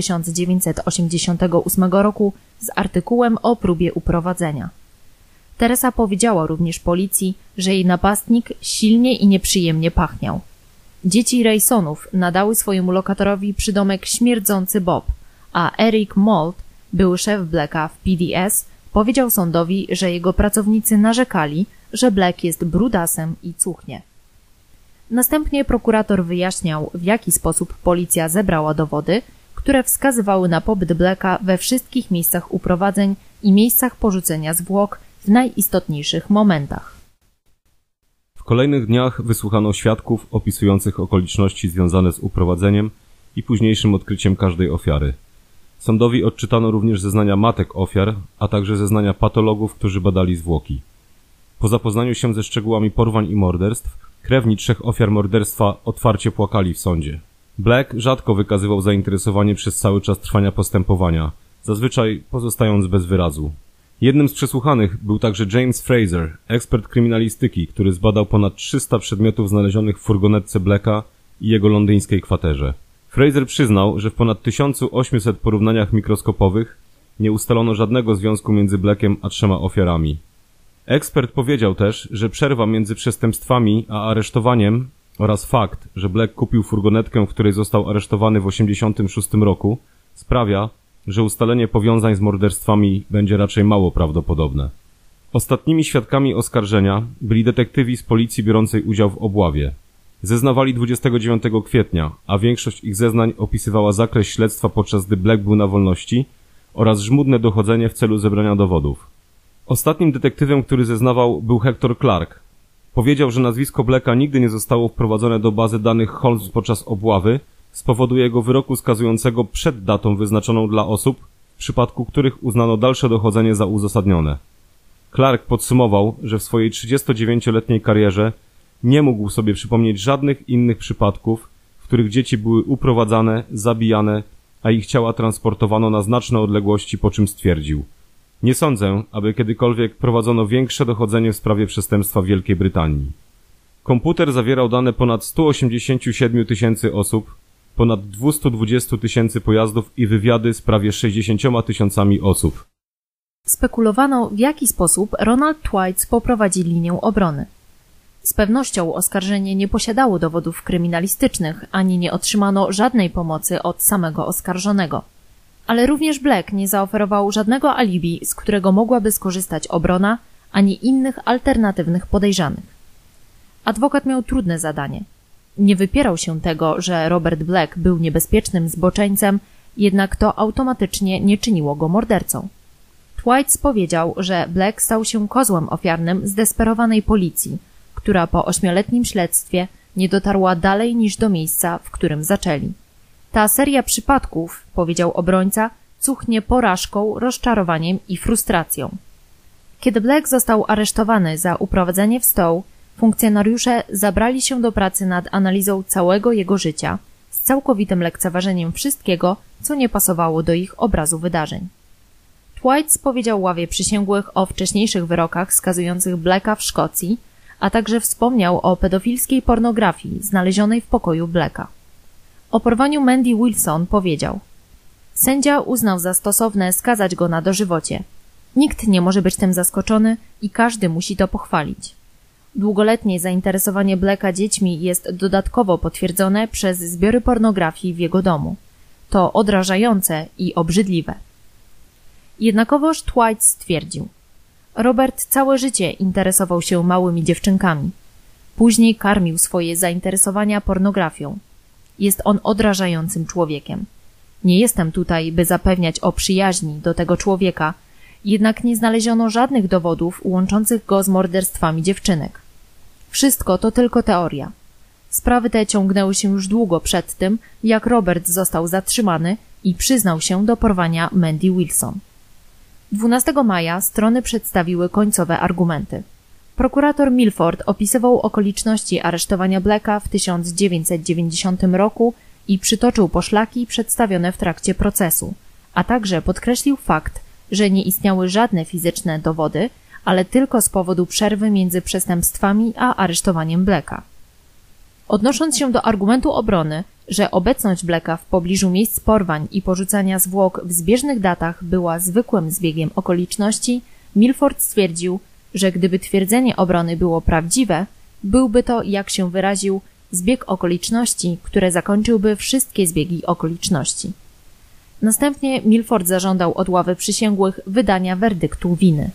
1988 roku z artykułem o próbie uprowadzenia. Teresa powiedziała również policji, że jej napastnik silnie i nieprzyjemnie pachniał. Dzieci Raysonów nadały swojemu lokatorowi przydomek Śmierdzący Bob, a Eric Moult, były szef Blacka w PDS, powiedział sądowi, że jego pracownicy narzekali, że Black jest brudasem i cuchnie. Następnie prokurator wyjaśniał, w jaki sposób policja zebrała dowody, które wskazywały na pobyt Blacka we wszystkich miejscach uprowadzeń i miejscach porzucenia zwłok w najistotniejszych momentach. W kolejnych dniach wysłuchano świadków opisujących okoliczności związane z uprowadzeniem i późniejszym odkryciem każdej ofiary. Sądowi odczytano również zeznania matek ofiar, a także zeznania patologów, którzy badali zwłoki. Po zapoznaniu się ze szczegółami porwań i morderstw, krewni 3 ofiar morderstwa otwarcie płakali w sądzie. Black rzadko wykazywał zainteresowanie przez cały czas trwania postępowania, zazwyczaj pozostając bez wyrazu. Jednym z przesłuchanych był także James Fraser, ekspert kryminalistyki, który zbadał ponad 300 przedmiotów znalezionych w furgonetce Blacka i jego londyńskiej kwaterze. Fraser przyznał, że w ponad 1800 porównaniach mikroskopowych nie ustalono żadnego związku między Blackiem a 3 ofiarami. Ekspert powiedział też, że przerwa między przestępstwami a aresztowaniem oraz fakt, że Black kupił furgonetkę, w której został aresztowany w 1986 roku, sprawia, że ustalenie powiązań z morderstwami będzie raczej mało prawdopodobne. Ostatnimi świadkami oskarżenia byli detektywi z policji biorącej udział w obławie. Zeznawali 29 kwietnia, a większość ich zeznań opisywała zakres śledztwa, podczas gdy Black był na wolności, oraz żmudne dochodzenie w celu zebrania dowodów. Ostatnim detektywem, który zeznawał, był Hector Clark. Powiedział, że nazwisko Blacka nigdy nie zostało wprowadzone do bazy danych Holmes podczas obławy z powodu jego wyroku skazującego przed datą wyznaczoną dla osób, w przypadku których uznano dalsze dochodzenie za uzasadnione. Clark podsumował, że w swojej 39-letniej karierze nie mógł sobie przypomnieć żadnych innych przypadków, w których dzieci były uprowadzane, zabijane, a ich ciała transportowano na znaczne odległości, po czym stwierdził: nie sądzę, aby kiedykolwiek prowadzono większe dochodzenie w sprawie przestępstwa w Wielkiej Brytanii. Komputer zawierał dane ponad 187 000 osób, ponad 220 000 pojazdów i wywiady z prawie 60 000 osób. Spekulowano, w jaki sposób Ronald Twites poprowadzi linię obrony. Z pewnością oskarżenie nie posiadało dowodów kryminalistycznych, ani nie otrzymano żadnej pomocy od samego oskarżonego. Ale również Black nie zaoferował żadnego alibi, z którego mogłaby skorzystać obrona, ani innych alternatywnych podejrzanych. Adwokat miał trudne zadanie. Nie wypierał się tego, że Robert Black był niebezpiecznym zboczeńcem, jednak to automatycznie nie czyniło go mordercą. Twites powiedział, że Black stał się kozłem ofiarnym zdesperowanej policji, która po 8-letnim śledztwie nie dotarła dalej niż do miejsca, w którym zaczęli. Ta seria przypadków, powiedział obrońca, cuchnie porażką, rozczarowaniem i frustracją. Kiedy Black został aresztowany za uprowadzenie w Stowe, funkcjonariusze zabrali się do pracy nad analizą całego jego życia, z całkowitym lekceważeniem wszystkiego, co nie pasowało do ich obrazu wydarzeń. Twites powiedział ławie przysięgłych o wcześniejszych wyrokach skazujących Blacka w Szkocji, a także wspomniał o pedofilskiej pornografii znalezionej w pokoju Blacka. O porwaniu Mandy Wilson powiedział: sędzia uznał za stosowne skazać go na dożywocie. Nikt nie może być tym zaskoczony i każdy musi to pochwalić. Długoletnie zainteresowanie Blacka dziećmi jest dodatkowo potwierdzone przez zbiory pornografii w jego domu. To odrażające i obrzydliwe. Jednakowoż Twites stwierdził: Robert całe życie interesował się małymi dziewczynkami. Później karmił swoje zainteresowania pornografią. Jest on odrażającym człowiekiem. Nie jestem tutaj, by zapewniać o przyjaźni do tego człowieka, jednak nie znaleziono żadnych dowodów łączących go z morderstwami dziewczynek. Wszystko to tylko teoria. Sprawy te ciągnęły się już długo przed tym, jak Robert został zatrzymany i przyznał się do porwania Mandy Wilson. 12 maja strony przedstawiły końcowe argumenty. Prokurator Milford opisywał okoliczności aresztowania Blacka w 1990 roku i przytoczył poszlaki przedstawione w trakcie procesu, a także podkreślił fakt, że nie istniały żadne fizyczne dowody, ale tylko z powodu przerwy między przestępstwami a aresztowaniem Blacka. Odnosząc się do argumentu obrony, że obecność Blacka w pobliżu miejsc porwań i porzucania zwłok w zbieżnych datach była zwykłym zbiegiem okoliczności, Milford stwierdził, że gdyby twierdzenie obrony było prawdziwe, byłby to, jak się wyraził, zbieg okoliczności, które zakończyłby wszystkie zbiegi okoliczności. Następnie Milford zażądał od ławy przysięgłych wydania werdyktu winy.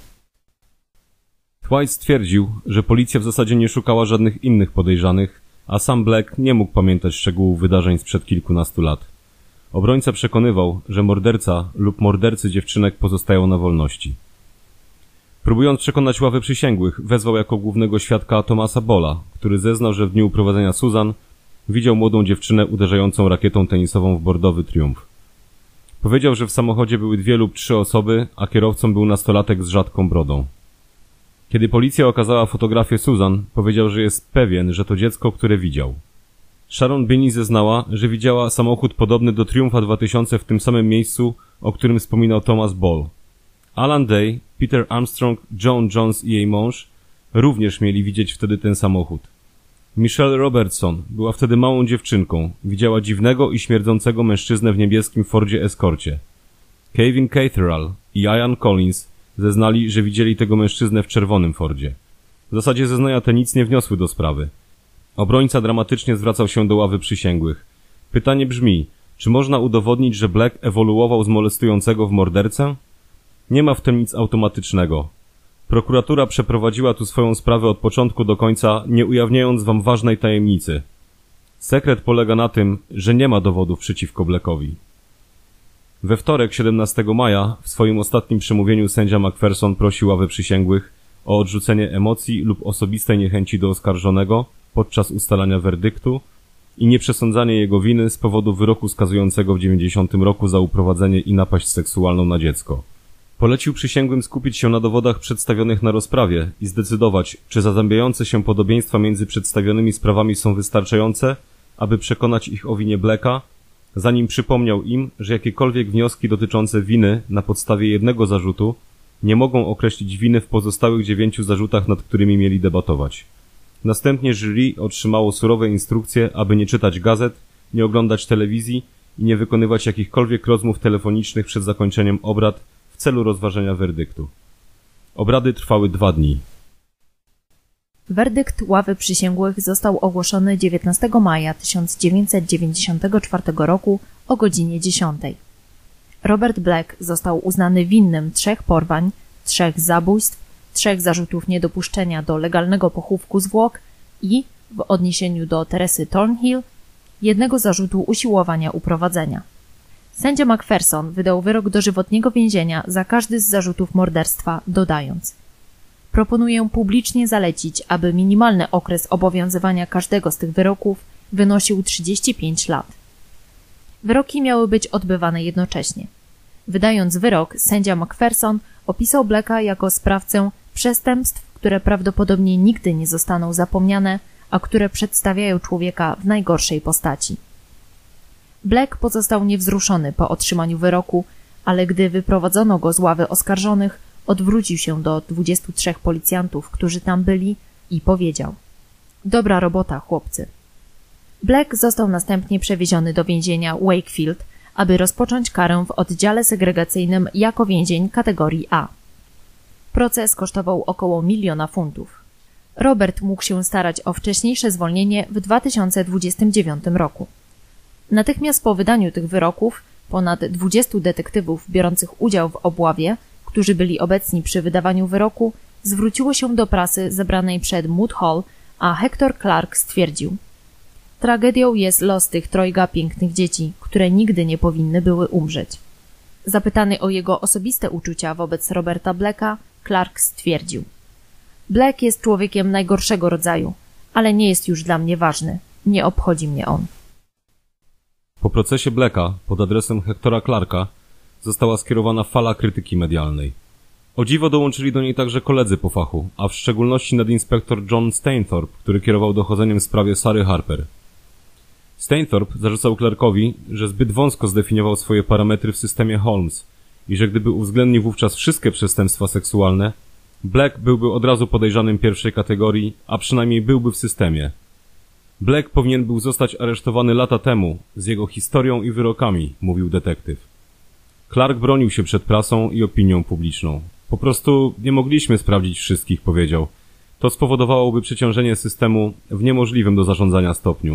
Twites stwierdził, że policja w zasadzie nie szukała żadnych innych podejrzanych, a sam Black nie mógł pamiętać szczegółów wydarzeń sprzed kilkunastu lat. Obrońca przekonywał, że morderca lub mordercy dziewczynek pozostają na wolności. Próbując przekonać ławę przysięgłych, wezwał jako głównego świadka Thomasa Balla, który zeznał, że w dniu uprowadzenia Susan widział młodą dziewczynę uderzającą rakietą tenisową w bordowy Triumph. Powiedział, że w samochodzie były 2 lub 3 osoby, a kierowcą był nastolatek z rzadką brodą. Kiedy policja okazała fotografię Susan, powiedział, że jest pewien, że to dziecko, które widział. Sharon Binney zeznała, że widziała samochód podobny do Triumpha 2000 w tym samym miejscu, o którym wspominał Thomas Ball. Alan Day, Peter Armstrong, Joan Jones i jej mąż również mieli widzieć wtedy ten samochód. Michelle Robertson była wtedy małą dziewczynką, widziała dziwnego i śmierdzącego mężczyznę w niebieskim Fordzie Escorcie. Kevin Catherall i Ian Collins zeznali, że widzieli tego mężczyznę w czerwonym Fordzie. W zasadzie zeznania te nic nie wniosły do sprawy. Obrońca dramatycznie zwracał się do ławy przysięgłych. Pytanie brzmi, czy można udowodnić, że Black ewoluował z molestującego w mordercę? Nie ma w tym nic automatycznego. Prokuratura przeprowadziła tu swoją sprawę od początku do końca, nie ujawniając wam ważnej tajemnicy. Sekret polega na tym, że nie ma dowodów przeciwko Blackowi. We wtorek, 17 maja, w swoim ostatnim przemówieniu sędzia McPherson prosił ławę przysięgłych o odrzucenie emocji lub osobistej niechęci do oskarżonego podczas ustalania werdyktu i nieprzesądzanie jego winy z powodu wyroku skazującego w 90 roku za uprowadzenie i napaść seksualną na dziecko. Polecił przysięgłym skupić się na dowodach przedstawionych na rozprawie i zdecydować, czy zazębiające się podobieństwa między przedstawionymi sprawami są wystarczające, aby przekonać ich o winie Blacka, zanim przypomniał im, że jakiekolwiek wnioski dotyczące winy na podstawie jednego zarzutu nie mogą określić winy w pozostałych 9 zarzutach, nad którymi mieli debatować. Następnie jury otrzymało surowe instrukcje, aby nie czytać gazet, nie oglądać telewizji i nie wykonywać jakichkolwiek rozmów telefonicznych przed zakończeniem obrad w celu rozważenia werdyktu. Obrady trwały 2 dni. Werdykt ławy przysięgłych został ogłoszony 19 maja 1994 roku o godzinie 10. Robert Black został uznany winnym 3 porwań, 3 zabójstw, 3 zarzutów niedopuszczenia do legalnego pochówku zwłok i w odniesieniu do Teresy Thornhill, jednego zarzutu usiłowania uprowadzenia. Sędzia Macpherson wydał wyrok dożywotniego więzienia za każdy z zarzutów morderstwa, dodając: proponuję publicznie zalecić, aby minimalny okres obowiązywania każdego z tych wyroków wynosił 35 lat. Wyroki miały być odbywane jednocześnie. Wydając wyrok, sędzia Macpherson opisał Blacka jako sprawcę przestępstw, które prawdopodobnie nigdy nie zostaną zapomniane, a które przedstawiają człowieka w najgorszej postaci. Black pozostał niewzruszony po otrzymaniu wyroku, ale gdy wyprowadzono go z ławy oskarżonych, odwrócił się do 23 policjantów, którzy tam byli, i powiedział: dobra robota, chłopcy. Black został następnie przewieziony do więzienia Wakefield, aby rozpocząć karę w oddziale segregacyjnym jako więzień kategorii A. Proces kosztował około $1 000 000. Robert mógł się starać o wcześniejsze zwolnienie w 2029 roku. Natychmiast po wydaniu tych wyroków ponad 20 detektywów biorących udział w obławie, którzy byli obecni przy wydawaniu wyroku, zwróciło się do prasy zebranej przed Moot Hall, a Hector Clark stwierdził: tragedią jest los tych trojga pięknych dzieci, które nigdy nie powinny były umrzeć. Zapytany o jego osobiste uczucia wobec Roberta Blacka, Clark stwierdził: Black jest człowiekiem najgorszego rodzaju, ale nie jest już dla mnie ważny. Nie obchodzi mnie on. Po procesie Blacka pod adresem Hectora Clarka została skierowana fala krytyki medialnej. O dziwo dołączyli do niej także koledzy po fachu, a w szczególności nadinspektor John Stainthorpe, który kierował dochodzeniem w sprawie Sary Harper. Stainthorpe zarzucał Clarkowi, że zbyt wąsko zdefiniował swoje parametry w systemie Holmes i że gdyby uwzględnił wówczas wszystkie przestępstwa seksualne, Black byłby od razu podejrzanym pierwszej kategorii, a przynajmniej byłby w systemie. Black powinien był zostać aresztowany lata temu, z jego historią i wyrokami, mówił detektyw. Clark bronił się przed prasą i opinią publiczną. Po prostu nie mogliśmy sprawdzić wszystkich, powiedział. To spowodowałoby przeciążenie systemu w niemożliwym do zarządzania stopniu.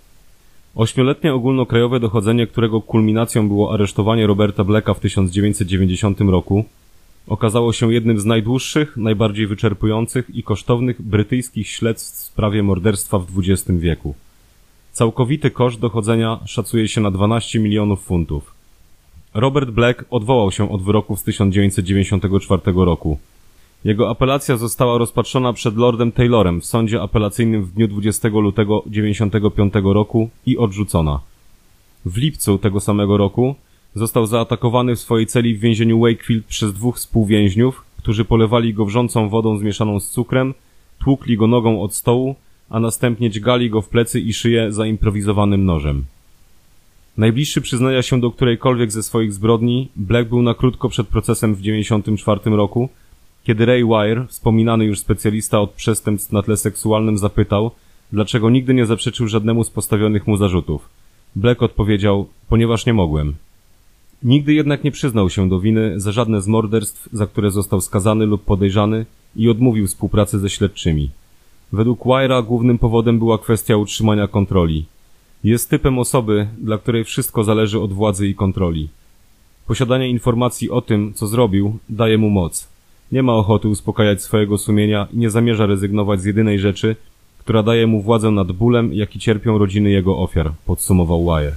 8-letnie ogólnokrajowe dochodzenie, którego kulminacją było aresztowanie Roberta Blacka w 1990 roku, okazało się jednym z najdłuższych, najbardziej wyczerpujących i kosztownych brytyjskich śledztw w sprawie morderstwa w XX wieku. Całkowity koszt dochodzenia szacuje się na 12 milionów funtów. Robert Black odwołał się od wyroku z 1994 roku. Jego apelacja została rozpatrzona przed Lordem Taylorem w sądzie apelacyjnym w dniu 20 lutego 1995 roku i odrzucona. W lipcu tego samego roku został zaatakowany w swojej celi w więzieniu Wakefield przez 2 współwięźniów, którzy polewali go wrzącą wodą zmieszaną z cukrem, tłukli go nogą od stołu, a następnie dźgali go w plecy i szyję zaimprowizowanym nożem. Najbliższy przyznania się do którejkolwiek ze swoich zbrodni, Black był na krótko przed procesem w 1994 roku, kiedy Ray Wire, wspominany już specjalista od przestępstw na tle seksualnym, zapytał, dlaczego nigdy nie zaprzeczył żadnemu z postawionych mu zarzutów. Black odpowiedział: ponieważ nie mogłem. Nigdy jednak nie przyznał się do winy za żadne z morderstw, za które został skazany lub podejrzany, i odmówił współpracy ze śledczymi. Według Wire'a głównym powodem była kwestia utrzymania kontroli. Jest typem osoby, dla której wszystko zależy od władzy i kontroli. Posiadanie informacji o tym, co zrobił, daje mu moc. Nie ma ochoty uspokajać swojego sumienia i nie zamierza rezygnować z jedynej rzeczy, która daje mu władzę nad bólem, jaki cierpią rodziny jego ofiar, podsumował Wire.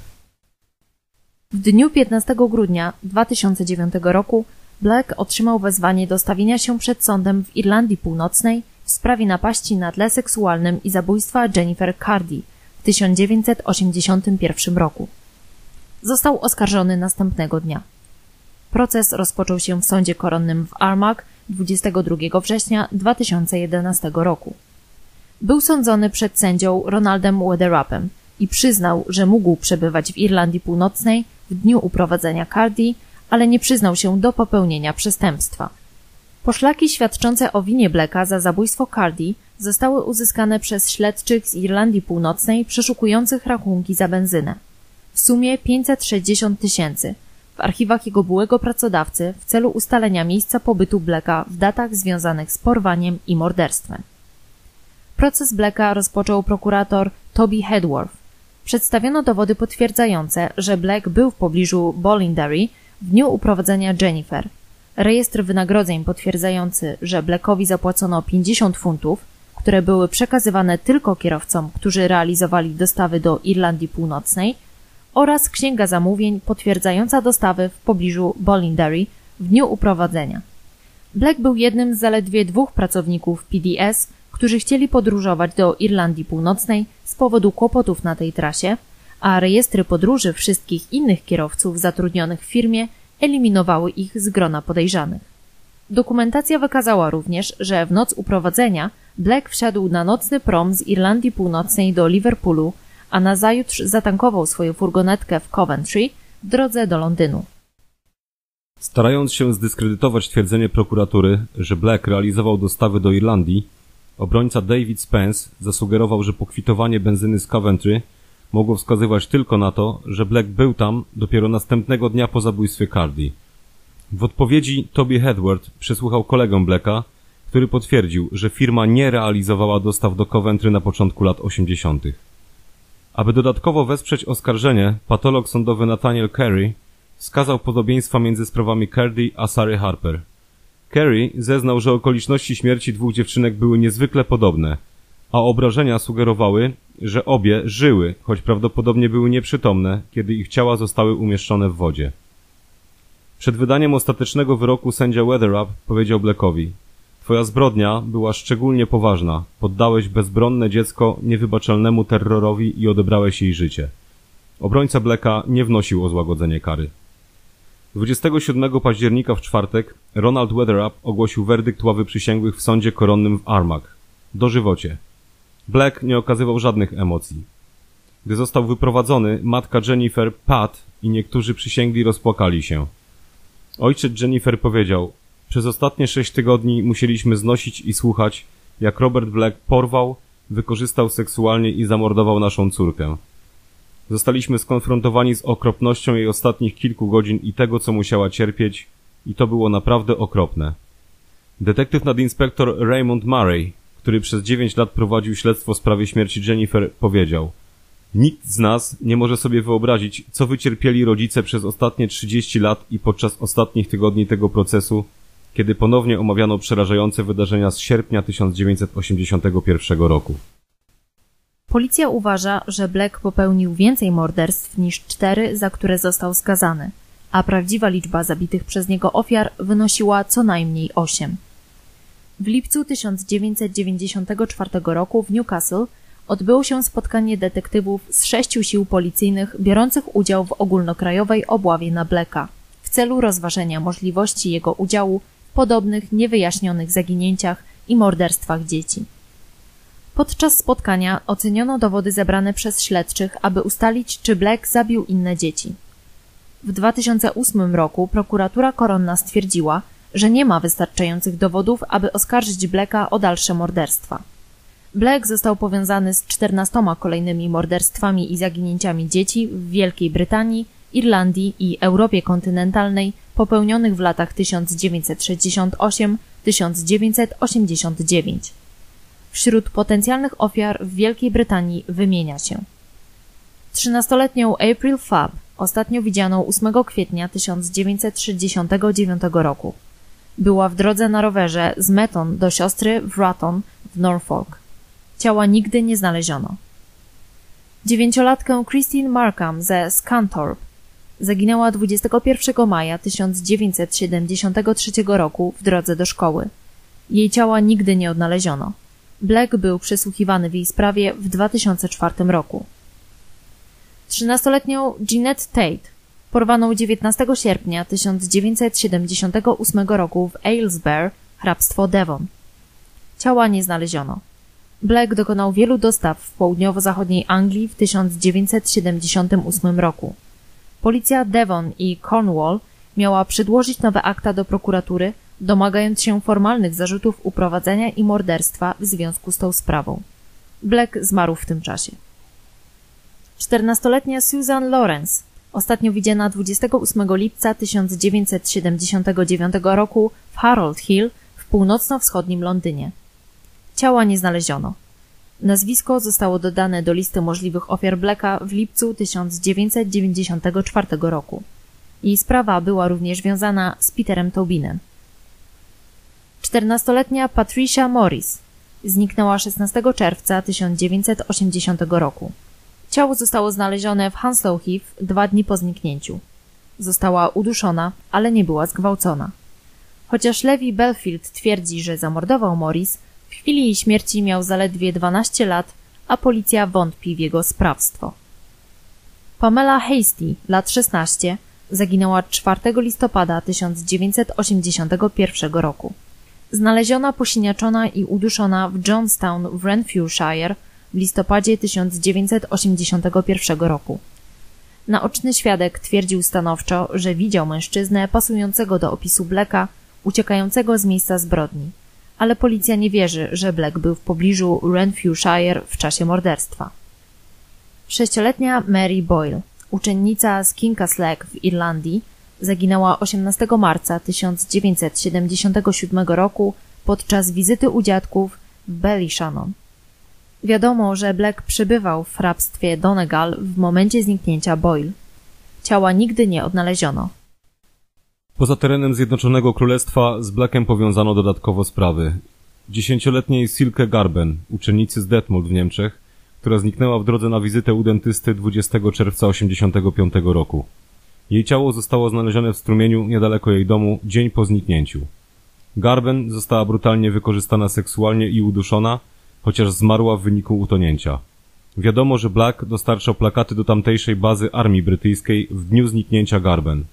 W dniu 15 grudnia 2009 roku Black otrzymał wezwanie do stawienia się przed sądem w Irlandii Północnej w sprawie napaści na tle seksualnym i zabójstwa Jennifer Cardy w 1981 roku. Został oskarżony następnego dnia. Proces rozpoczął się w sądzie koronnym w Armagh 22 września 2011 roku. Był sądzony przed sędzią Ronaldem Weatherappem i przyznał, że mógł przebywać w Irlandii Północnej w dniu uprowadzenia Cardy, ale nie przyznał się do popełnienia przestępstwa. Poszlaki świadczące o winie Blacka za zabójstwo Cardy zostały uzyskane przez śledczych z Irlandii Północnej przeszukujących rachunki za benzynę. W sumie 560 000 w archiwach jego byłego pracodawcy w celu ustalenia miejsca pobytu Blacka w datach związanych z porwaniem i morderstwem. Proces Blacka rozpoczął prokurator Toby Hedworth. Przedstawiono dowody potwierdzające, że Black był w pobliżu Bolinderry w dniu uprowadzenia Jennifer. Rejestr wynagrodzeń potwierdzający, że Blackowi zapłacono 50 funtów, które były przekazywane tylko kierowcom, którzy realizowali dostawy do Irlandii Północnej, oraz księga zamówień potwierdzająca dostawy w pobliżu Ballinderry w dniu uprowadzenia. Black był jednym z zaledwie 2 pracowników PDS, którzy chcieli podróżować do Irlandii Północnej z powodu kłopotów na tej trasie, a rejestry podróży wszystkich innych kierowców zatrudnionych w firmie eliminowały ich z grona podejrzanych. Dokumentacja wykazała również, że w noc uprowadzenia Black wsiadł na nocny prom z Irlandii Północnej do Liverpoolu, a nazajutrz zatankował swoją furgonetkę w Coventry w drodze do Londynu. Starając się zdyskredytować twierdzenie prokuratury, że Black realizował dostawy do Irlandii, obrońca David Spence zasugerował, że pokwitowanie benzyny z Coventry mogło wskazywać tylko na to, że Black był tam dopiero następnego dnia po zabójstwie Cardy. W odpowiedzi Toby Hedward przesłuchał kolegę Blacka, który potwierdził, że firma nie realizowała dostaw do Coventry na początku lat 80. Aby dodatkowo wesprzeć oskarżenie, patolog sądowy Nathaniel Carey wskazał podobieństwa między sprawami Cardy a Sary Harper. Carey zeznał, że okoliczności śmierci 2 dziewczynek były niezwykle podobne, a obrażenia sugerowały, że obie żyły, choć prawdopodobnie były nieprzytomne, kiedy ich ciała zostały umieszczone w wodzie. Przed wydaniem ostatecznego wyroku sędzia Weatherup powiedział Blackowi: Twoja zbrodnia była szczególnie poważna. Poddałeś bezbronne dziecko niewybaczalnemu terrorowi i odebrałeś jej życie. Obrońca Blacka nie wnosił o złagodzenie kary. 27 października w czwartek Ronald Weatherup ogłosił werdykt ławy przysięgłych w sądzie koronnym w Armagh. Dożywocie. Black nie okazywał żadnych emocji. Gdy został wyprowadzony, matka Jennifer, Pat i niektórzy przysięgli rozpłakali się. Ojciec Jennifer powiedział: Przez ostatnie 6 tygodni musieliśmy znosić i słuchać, jak Robert Black porwał, wykorzystał seksualnie i zamordował naszą córkę. Zostaliśmy skonfrontowani z okropnością jej ostatnich kilku godzin i tego, co musiała cierpieć, i to było naprawdę okropne. Detektyw nadinspektor Raymond Murray, który przez 9 lat prowadził śledztwo w sprawie śmierci Jennifer, powiedział: Nikt z nas nie może sobie wyobrazić, co wycierpieli rodzice przez ostatnie 30 lat i podczas ostatnich tygodni tego procesu, kiedy ponownie omawiano przerażające wydarzenia z sierpnia 1981 roku. Policja uważa, że Black popełnił więcej morderstw niż 4, za które został skazany, a prawdziwa liczba zabitych przez niego ofiar wynosiła co najmniej 8. W lipcu 1994 roku w Newcastle odbyło się spotkanie detektywów z 6 sił policyjnych biorących udział w ogólnokrajowej obławie na Blacka w celu rozważenia możliwości jego udziału w podobnych niewyjaśnionych zaginięciach i morderstwach dzieci. Podczas spotkania oceniono dowody zebrane przez śledczych, aby ustalić, czy Black zabił inne dzieci. W 2008 roku prokuratura koronna stwierdziła, że nie ma wystarczających dowodów, aby oskarżyć Blacka o dalsze morderstwa. Black został powiązany z 14 kolejnymi morderstwami i zaginięciami dzieci w Wielkiej Brytanii, Irlandii i Europie kontynentalnej popełnionych w latach 1968-1989. Wśród potencjalnych ofiar w Wielkiej Brytanii wymienia się 13-letnią April Fabb, ostatnio widzianą 8 kwietnia 1969 roku. Była w drodze na rowerze z Metton do siostry w Wratton w Norfolk. Ciała nigdy nie znaleziono. 9-latkę Christine Markham ze Scunthorpe. Zaginęła 21 maja 1973 roku w drodze do szkoły. Jej ciała nigdy nie odnaleziono. Black był przesłuchiwany w jej sprawie w 2004 roku. 13-letnią Jeanette Tate, porwaną 19 sierpnia 1978 roku w Aylesbury, hrabstwo Devon. Ciała nie znaleziono. Black dokonał wielu dostaw w południowo-zachodniej Anglii w 1978 roku. Policja Devon i Cornwall miała przedłożyć nowe akta do prokuratury, domagając się formalnych zarzutów uprowadzenia i morderstwa w związku z tą sprawą. Black zmarł w tym czasie. 14-letnia Susan Lawrence, ostatnio widziana 28 lipca 1979 roku w Harold Hill w północno-wschodnim Londynie. Ciała nie znaleziono. Nazwisko zostało dodane do listy możliwych ofiar Blacka w lipcu 1994 roku. Jej sprawa była również wiązana z Peterem Tobinem. 14-letnia Patricia Morris, Zniknęła 16 czerwca 1980 roku. Ciało zostało znalezione w Hounslow Heath 2 dni po zniknięciu. Została uduszona, ale nie była zgwałcona. Chociaż Levi Belfield twierdzi, że zamordował Morris, w chwili jej śmierci miał zaledwie 12 lat, a policja wątpi w jego sprawstwo. Pamela Hasty, lat 16, zaginęła 4 listopada 1981 roku. Znaleziona posiniaczona i uduszona w Johnstown w Renfrewshire w listopadzie 1981 roku. Naoczny świadek twierdził stanowczo, że widział mężczyznę pasującego do opisu Blacka, uciekającego z miejsca zbrodni, ale policja nie wierzy, że Black był w pobliżu Renfrewshire w czasie morderstwa. 6-letnia Mary Boyle, uczennica z Kincasleg w Irlandii, zaginęła 18 marca 1977 roku podczas wizyty u dziadków w Ballyshannon. Wiadomo, że Black przebywał w hrabstwie Donegal w momencie zniknięcia Boyle. Ciała nigdy nie odnaleziono. Poza terenem Zjednoczonego Królestwa z Blackiem powiązano dodatkowo sprawy 10-letniej Silke Garben, uczennicy z Detmold w Niemczech, która zniknęła w drodze na wizytę u dentysty 20 czerwca 1985 roku. Jej ciało zostało znalezione w strumieniu niedaleko jej domu dzień po zniknięciu. Garben została brutalnie wykorzystana seksualnie i uduszona, chociaż zmarła w wyniku utonięcia. Wiadomo, że Black dostarczał plakaty do tamtejszej bazy armii brytyjskiej w dniu zniknięcia Garben.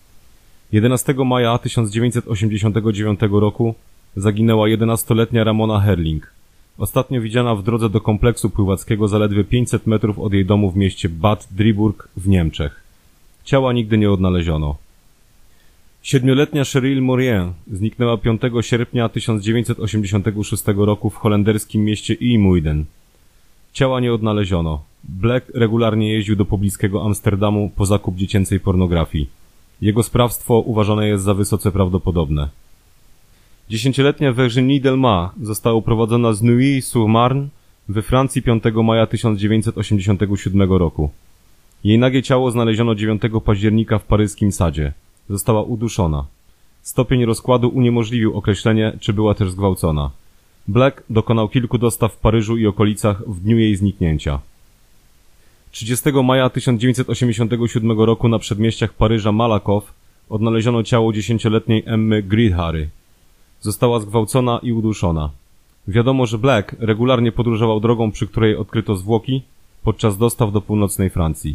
11 maja 1989 roku zaginęła 11-letnia Ramona Herling, ostatnio widziana w drodze do kompleksu pływackiego zaledwie 500 metrów od jej domu w mieście Bad Driburg w Niemczech. Ciała nigdy nie odnaleziono. 7-letnia Cheryl Morien zniknęła 5 sierpnia 1986 roku w holenderskim mieście IJmuiden. Ciała nie odnaleziono. Black regularnie jeździł do pobliskiego Amsterdamu po zakup dziecięcej pornografii. Jego sprawstwo uważane jest za wysoce prawdopodobne. 10-letnia Virginie Delmas została uprowadzona z Neuilly-sur-Marne we Francji 5 maja 1987 roku. Jej nagie ciało znaleziono 9 października w paryskim sadzie. Została uduszona. Stopień rozkładu uniemożliwił określenie, czy była też zgwałcona. Black dokonał kilku dostaw w Paryżu i okolicach w dniu jej zniknięcia. 30 maja 1987 roku na przedmieściach Paryża Malakoff odnaleziono ciało 10-letniej Emmy Grithary. Została zgwałcona i uduszona. Wiadomo, że Black regularnie podróżował drogą, przy której odkryto zwłoki podczas dostaw do północnej Francji.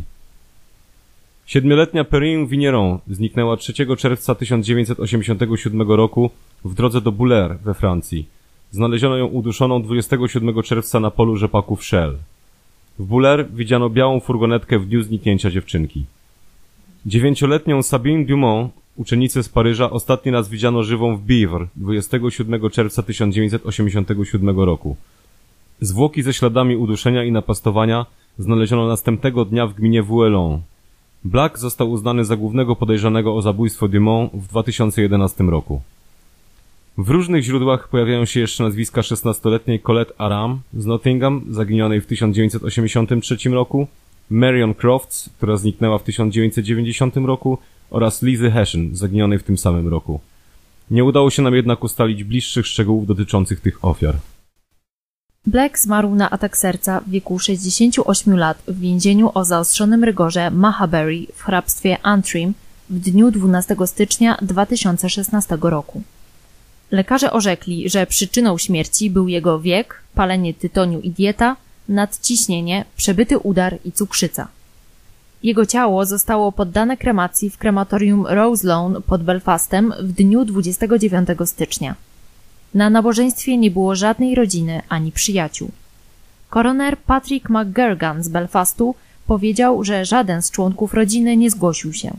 7-letnia Perrine Vigneron zniknęła 3 czerwca 1987 roku w drodze do Boulers we Francji. Znaleziono ją uduszoną 27 czerwca na polu rzepaku w Chelles. W Boulers widziano białą furgonetkę w dniu zniknięcia dziewczynki. 9-letnią Sabine Dumont, uczennicę z Paryża, ostatni raz widziano żywą w Bièvre 27 czerwca 1987 roku. Zwłoki ze śladami uduszenia i napastowania znaleziono następnego dnia w gminie Vouillon. Black został uznany za głównego podejrzanego o zabójstwo Dumont w 2011 roku. W różnych źródłach pojawiają się jeszcze nazwiska 16-letniej Colette Aram z Nottingham, zaginionej w 1983 roku, Marion Crofts, która zniknęła w 1990 roku, oraz Lizy Hession, zaginionej w tym samym roku. Nie udało się nam jednak ustalić bliższych szczegółów dotyczących tych ofiar. Black zmarł na atak serca w wieku 68 lat w więzieniu o zaostrzonym rygorze Mahabury w hrabstwie Antrim w dniu 12 stycznia 2016 roku. Lekarze orzekli, że przyczyną śmierci był jego wiek, palenie tytoniu i dieta, nadciśnienie, przebyty udar i cukrzyca. Jego ciało zostało poddane kremacji w krematorium Rose Lawn pod Belfastem w dniu 29 stycznia. Na nabożeństwie nie było żadnej rodziny ani przyjaciół. Koroner Patrick McGurgan z Belfastu powiedział, że żaden z członków rodziny nie zgłosił się.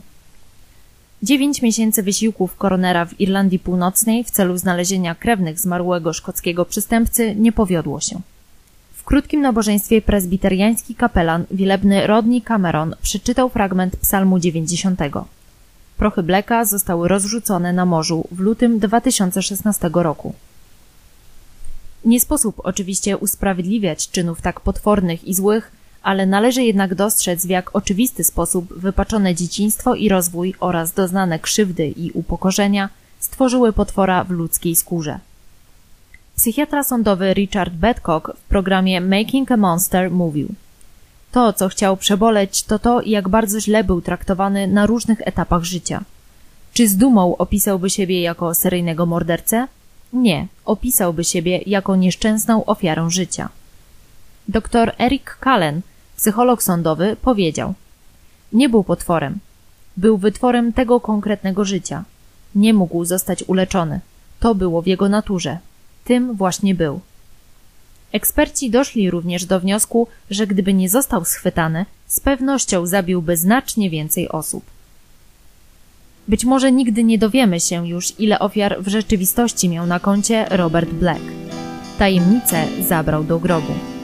9 miesięcy wysiłków koronera w Irlandii Północnej w celu znalezienia krewnych zmarłego szkockiego przestępcy nie powiodło się. W krótkim nabożeństwie prezbiteriański kapelan wielebny Rodney Cameron przeczytał fragment psalmu 90. Prochy Blacka zostały rozrzucone na morzu w lutym 2016 roku. Nie sposób oczywiście usprawiedliwiać czynów tak potwornych i złych, ale należy jednak dostrzec, w jak oczywisty sposób wypaczone dzieciństwo i rozwój oraz doznane krzywdy i upokorzenia stworzyły potwora w ludzkiej skórze. Psychiatra sądowy Richard Badcock w programie Making a Monster mówił: to, co chciał przeboleć, to to, jak bardzo źle był traktowany na różnych etapach życia. Czy z dumą opisałby siebie jako seryjnego mordercę? Nie, opisałby siebie jako nieszczęsną ofiarę życia. Dr Eric Callen, psycholog sądowy, powiedział: nie był potworem. Był wytworem tego konkretnego życia. Nie mógł zostać uleczony. To było w jego naturze. Tym właśnie był. Eksperci doszli również do wniosku, że gdyby nie został schwytany, z pewnością zabiłby znacznie więcej osób. Być może nigdy nie dowiemy się już, ile ofiar w rzeczywistości miał na koncie Robert Black. Tajemnicę zabrał do grobu.